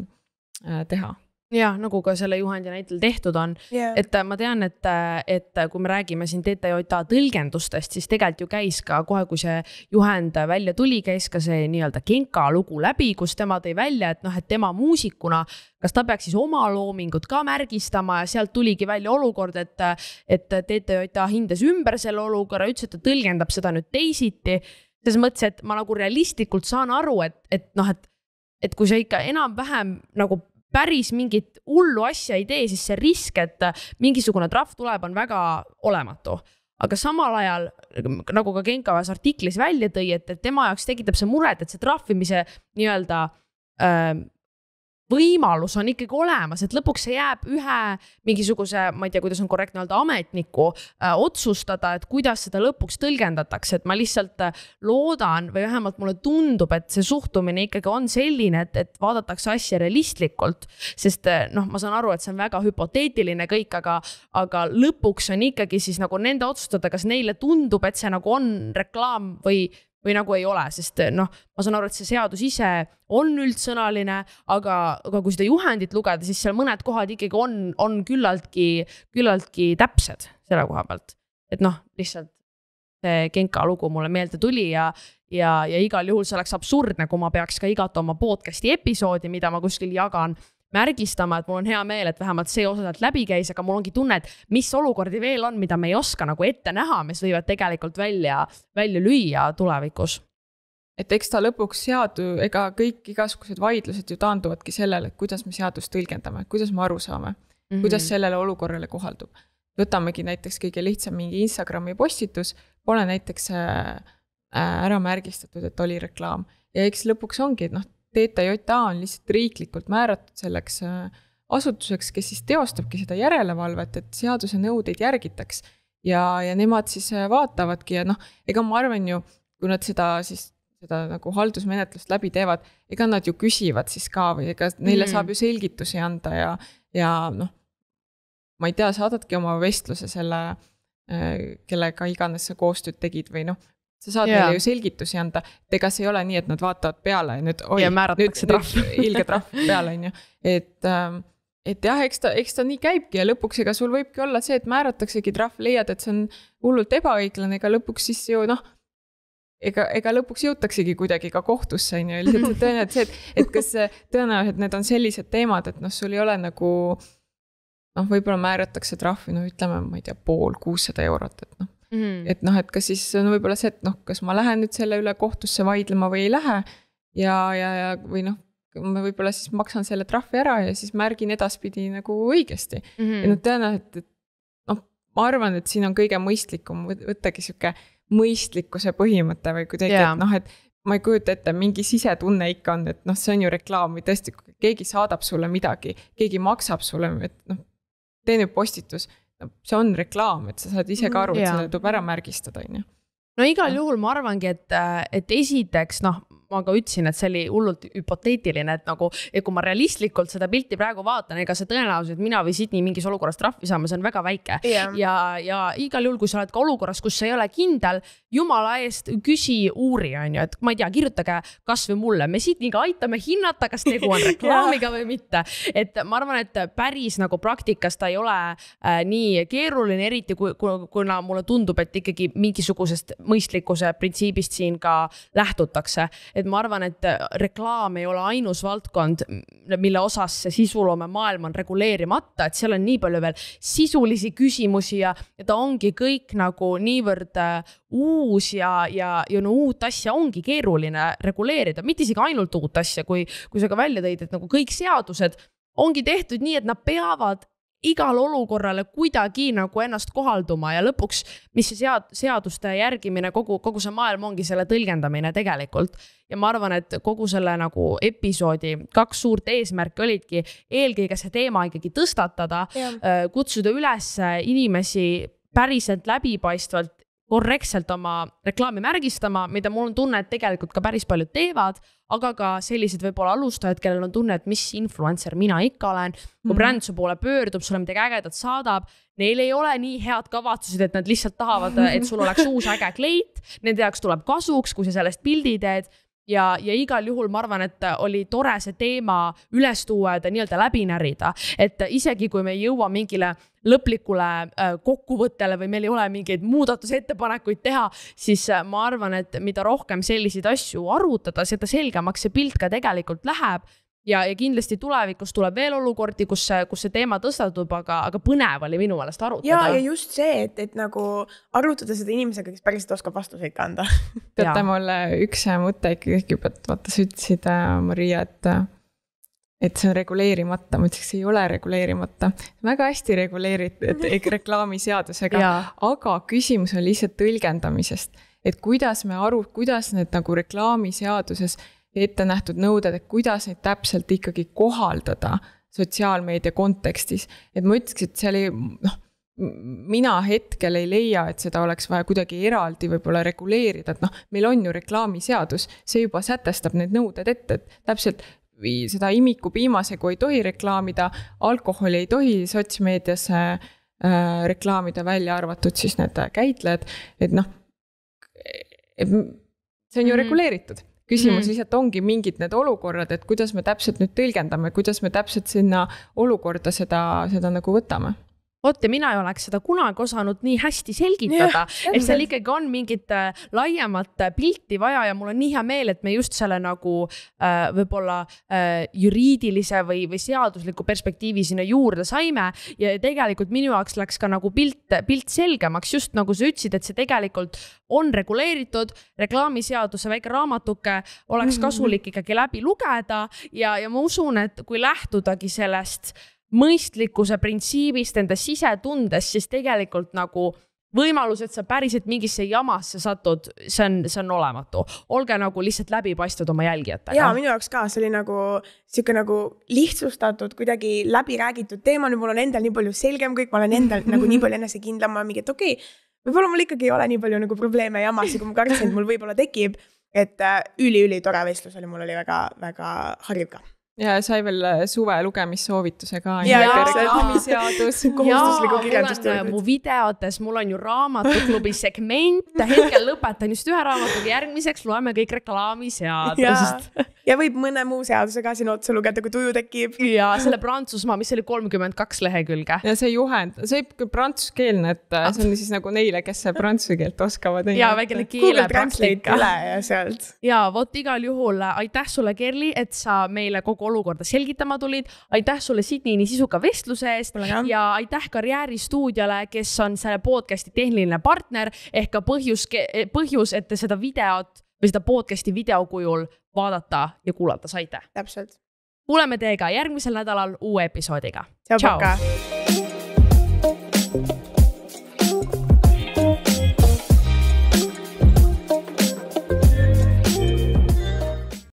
Speaker 3: äh, teha.
Speaker 1: Ja, nagu ka selle juhendi näitel tehtud on, yeah. et ma tean, et, et kui me räägime siin T T J tõlgendustest, siis tegelikult ju käis ka kohe, kui see juhend välja tuli, käis ka see nii-öelda Genka lugu läbi, kus tema tõi välja, et noh, et tema muusikuna, kas ta peaks siis oma loomingut ka märgistama ja sealt tuligi välja olukord, et, et T T J hindas ümber selle olukorra, ütles, et ta tõlgendab seda nüüd teisiti. Selles mõttes, et ma nagu realistlikult saan aru, et, et noh, et, et kui sa ikka enam vähem nagu päris mingit hullu asja ei tee, siis see risk, et mingisugune trahv tuleb, on väga olematu. Aga samal ajal, nagu ka Genka ühes artiklis välja tõi, et, et tema jaoks tekitab see muret, et see trahvimise nii-öelda äh, võimalus on ikkagi olemas, et lõpuks see jääb ühe mingisuguse, ma ei tea, kuidas on korrektne öelda, ametniku äh, otsustada, et kuidas seda lõpuks tõlgendatakse, et ma lihtsalt loodan või vähemalt mulle tundub, et see suhtumine ikkagi on selline, et, et vaadatakse asja realistlikult, sest noh, ma saan aru, et see on väga hüpoteetiline kõik, aga, aga lõpuks on ikkagi siis nagu nende otsustada, kas neile tundub, et see nagu on reklaam või või nagu ei ole, sest noh, ma saan aru, et see seadus ise on üldsõnaline, aga, aga kui seda juhendit lugeda, siis seal mõned kohad ikkagi on, on küllaltki, küllaltki täpsed selle koha pealt. Et noh, lihtsalt see Genka lugu mulle meelde tuli ja, ja, ja igal juhul see oleks absurdne, kui ma peaks ka igat oma podcasti episoodi, mida ma kuskil jagan, märgistama, et mul on hea meel, et vähemalt see osa sealt läbi käis, aga mul ongi tunne, et mis olukordi veel on, mida me ei oska nagu ette näha, mis võivad tegelikult välja, välja lüüa tulevikus.
Speaker 3: Et eks ta lõpuks seadu, ega kõik igasugused vaidlused ju taanduvadki sellele, et kuidas me seadust tõlgendame, kuidas me aru saame, mm-hmm. kuidas sellele olukorrale kohaldub. Võtamegi näiteks kõige lihtsam mingi Instagrami postitus, pole näiteks ära märgistatud, et oli reklaam. Ja eks lõpuks ongi, et noh, T T J on lihtsalt riiklikult määratud selleks asutuseks, kes siis teostabki seda järelevalvet, et seaduse nõudeid järgitaks ja, ja nemad siis vaatavadki ja noh, ega ma arvan ju, kui nad seda siis seda nagu haldusmenetlust läbi teevad, ega nad ju küsivad siis ka või ega neile mm. saab ju selgitusi anda ja, ja noh, ma ei tea, saadadki oma vestluse selle, kellega iganes sa koostööd tegid või noh, sa saad yeah. neile ju selgitusi anda, et ega see ei ole nii, et nad vaatavad peale ja nüüd, oi,
Speaker 1: ja nüüd,
Speaker 3: nüüd ilge trahv peale, on ju. Et, et jah, eks ta, eks ta nii käibki ja lõpuks ega sul võibki olla see, et määrataksegi trahv, leiad, et see on hullult ebaõiglane, ega lõpuks siis ju noh, ega, ega lõpuks jõutaksegi kuidagi ka kohtusse, on ju, lihtsalt see tõenäoliselt see, et, et kas tõenäoliselt need on sellised teemad, et noh, sul ei ole nagu noh, võib-olla määratakse trahvi, no ütleme, ma ei tea, pool kuussada eurot, et noh, Mm. et noh, et kas siis on võib-olla see, et noh, kas ma lähen nüüd selle üle kohtusse vaidlema või ei lähe ja, ja, ja või noh, ma võib-olla siis maksan selle trahvi ära ja siis märgin edaspidi nagu õigesti. Mm-hmm. Ja noh, tõenäoliselt, et noh, ma arvan, et siin on kõige mõistlikum võttagi siuke mõistlikkuse põhimõte või kuidagi, yeah. et noh, et ma ei kujuta ette, mingi sisetunne ikka on, et noh, see on ju reklaam või tõesti, keegi saadab sulle midagi, keegi maksab sulle, et noh, tee nüüd postitus, see on reklaam, et sa saad ise ka aru, et selle tuleb ära märgistada.
Speaker 1: No igal juhul ma arvangi, et, et esiteks, noh, ma ka ütlesin, et see oli hullult hüpoteetiline, et nagu, et kui ma realistlikult seda pilti praegu vaatan, ega see tõenäoliselt, et mina või Sydney mingis olukorras trahvi saama, see on väga väike. Yeah. Ja, ja igal juhul, kui sa oled ka olukorras, kus sa ei ole kindel, jumala eest küsi uuri, on ju, et ma ei tea, kirjutage kas või mulle, me Sydneyga aitame hinnata, kas tegu on reklaamiga või mitte. Et ma arvan, et päris nagu praktikas ta ei ole äh, nii keeruline, eriti kui, kuna mulle tundub, et ikkagi mingisugusest mõistlikkuse printsiibist siin ka lähtutakse. Et ma arvan, et reklaam ei ole ainus valdkond, mille osas see sisuloome maailm on reguleerimata, et seal on nii palju veel sisulisi küsimusi ja, ja ta ongi kõik nagu niivõrd uus ja, ja, ja no uut asja ongi keeruline reguleerida, mitte isegi ainult uut asja, kui, kui sa ka välja tõid, et nagu kõik seadused ongi tehtud nii, et nad peavad igal olukorrale kuidagi nagu ennast kohalduma ja lõpuks, mis see sead, seaduste järgimine, kogu, kogu see maailm ongi selle tõlgendamine tegelikult. Ja ma arvan, et kogu selle nagu episoodi kaks suurt eesmärki olidki eelkõige see teema ikkagi tõstatada, ja. kutsuda üles inimesi päriselt läbipaistvalt korrektselt oma reklaami märgistama, mida mul on tunne, et tegelikult ka päris paljud teevad, aga ka sellised võib-olla alustajad, kellel on tunne, et mis influencer mina ikka olen, kui mm. bränd su poole pöördub, sulle midagi ägedat saadab, neil ei ole nii head kavatsused, et nad lihtsalt tahavad, et sul oleks uus äge kleit, nende jaoks tuleb kasuks, kui sa sellest pildi teed. Ja, ja igal juhul ma arvan, et oli tore see teema üles tuua ja nii-öelda läbi närida, et isegi kui me ei jõua mingile lõplikule kokkuvõttele või meil ei ole mingeid muudatusettepanekuid teha, siis ma arvan, et mida rohkem selliseid asju arutada, seda selgemaks see pilt ka tegelikult läheb. Ja, ja kindlasti tulevikus tuleb veel olukordi, kus see, kus see teema tõstatub, aga, aga põnev oli minu meelest arutada.
Speaker 2: Ja, ja just see, et, et nagu arutada seda inimesega, kes päriselt oskab vastuseid kanda.
Speaker 3: Teate mulle üks mõte ikkagi, et vaata, sa ütlesid, Maria, et, et see on reguleerimata. Ma ütleks, see ei ole reguleerimata. Väga hästi reguleeritud reklaamiseadusega, aga küsimus on lihtsalt tõlgendamisest. Et kuidas me aru, kuidas need nagu reklaamiseaduses ette nähtud nõuded, et kuidas neid täpselt ikkagi kohaldada sotsiaalmeedia kontekstis. Et ma ütleks, et seal ei, noh, mina hetkel ei leia, et seda oleks vaja kuidagi eraldi võib-olla reguleerida, et noh, meil on ju reklaamiseadus, see juba sätestab need nõuded ette, et täpselt seda imiku piimasegu ei tohi reklaamida, alkoholi ei tohi sotsmeedias äh, reklaamida, välja arvatud siis need käitlejad, et noh, et see on ju mm. reguleeritud. Küsimus mm. lihtsalt ongi mingid need olukorrad, et kuidas me täpselt nüüd tõlgendame, kuidas me täpselt sinna olukorda seda, seda nagu võtame.
Speaker 1: Oot, ja mina ei oleks seda kunagi osanud nii hästi selgitada, ja, et seal ikkagi on mingit laiemat pilti vaja ja mul on nii hea meel, et me just selle nagu äh, võib-olla äh, juriidilise või, või seadusliku perspektiivi sinna juurde saime ja tegelikult minu jaoks läks ka nagu pilt, pilt selgemaks, just nagu sa ütlesid, et see tegelikult on reguleeritud, reklaamiseaduse väike raamatuke oleks kasulik ikkagi läbi lugeda ja, ja ma usun, et kui lähtudagi sellest mõistlikkuse printsiibist enda sisetundes, siis tegelikult nagu võimalus, et sa päriselt mingisse jamasse satud, see on, see on olematu. Olge nagu lihtsalt läbipaistvad oma jälgijatega.
Speaker 2: Jaa, minu jaoks ka, see oli nagu siuke nagu lihtsustatud, kuidagi läbi räägitud teema, nüüd mul on endal nii palju selgem kõik, ma olen endal nagu nii palju enesekindlam, ma mingi, et okei, okay, võib-olla mul ikkagi ei ole nii palju nagu probleeme jamasi, kui ma kartsin, et mul võib-olla tekib, et üli-üli tore vestlus oli, mul oli väga, väga harjuv ka.
Speaker 3: Ja sai veel suve lugemissoovituse ka.
Speaker 2: Ja, ja
Speaker 3: reklaamiseadus,
Speaker 2: kohustusliku kirjandustööd.
Speaker 1: Mu videotes, mul on ju raamatuklubi segment, hetkel lõpetan just ühe raamatuga, järgmiseks loeme kõik reklaamiseadusest.
Speaker 2: Ja, ja võib mõne muu seaduse ka siin otsa lugeda, kui tuju tekib.
Speaker 1: Ja selle Prantsusmaa, mis oli kolmkümmend kaks lehekülge.
Speaker 3: Ja see juhend, see on prantsuskeelne, et ah. see on siis nagu neile, kes prantsuse keelt oskavad.
Speaker 1: Ja väikene keele
Speaker 2: praktika. Ja sealt.
Speaker 1: Ja vot igal juhul aitäh sulle, Kerli, et sa meile kogu olukorda selgitama tulid. Aitäh sulle Sydney nii sisuka vestluse eest ja aitäh Karjääristuudiale, kes on selle podcasti tehniline partner ehk ka põhjus, põhjus, et te seda videot või seda podcasti videokujul vaadata ja kuulata saite.
Speaker 2: Täpselt.
Speaker 1: Kuuleme teiega järgmisel nädalal uue episoodiga.
Speaker 2: Tšau, Ciao. Paka!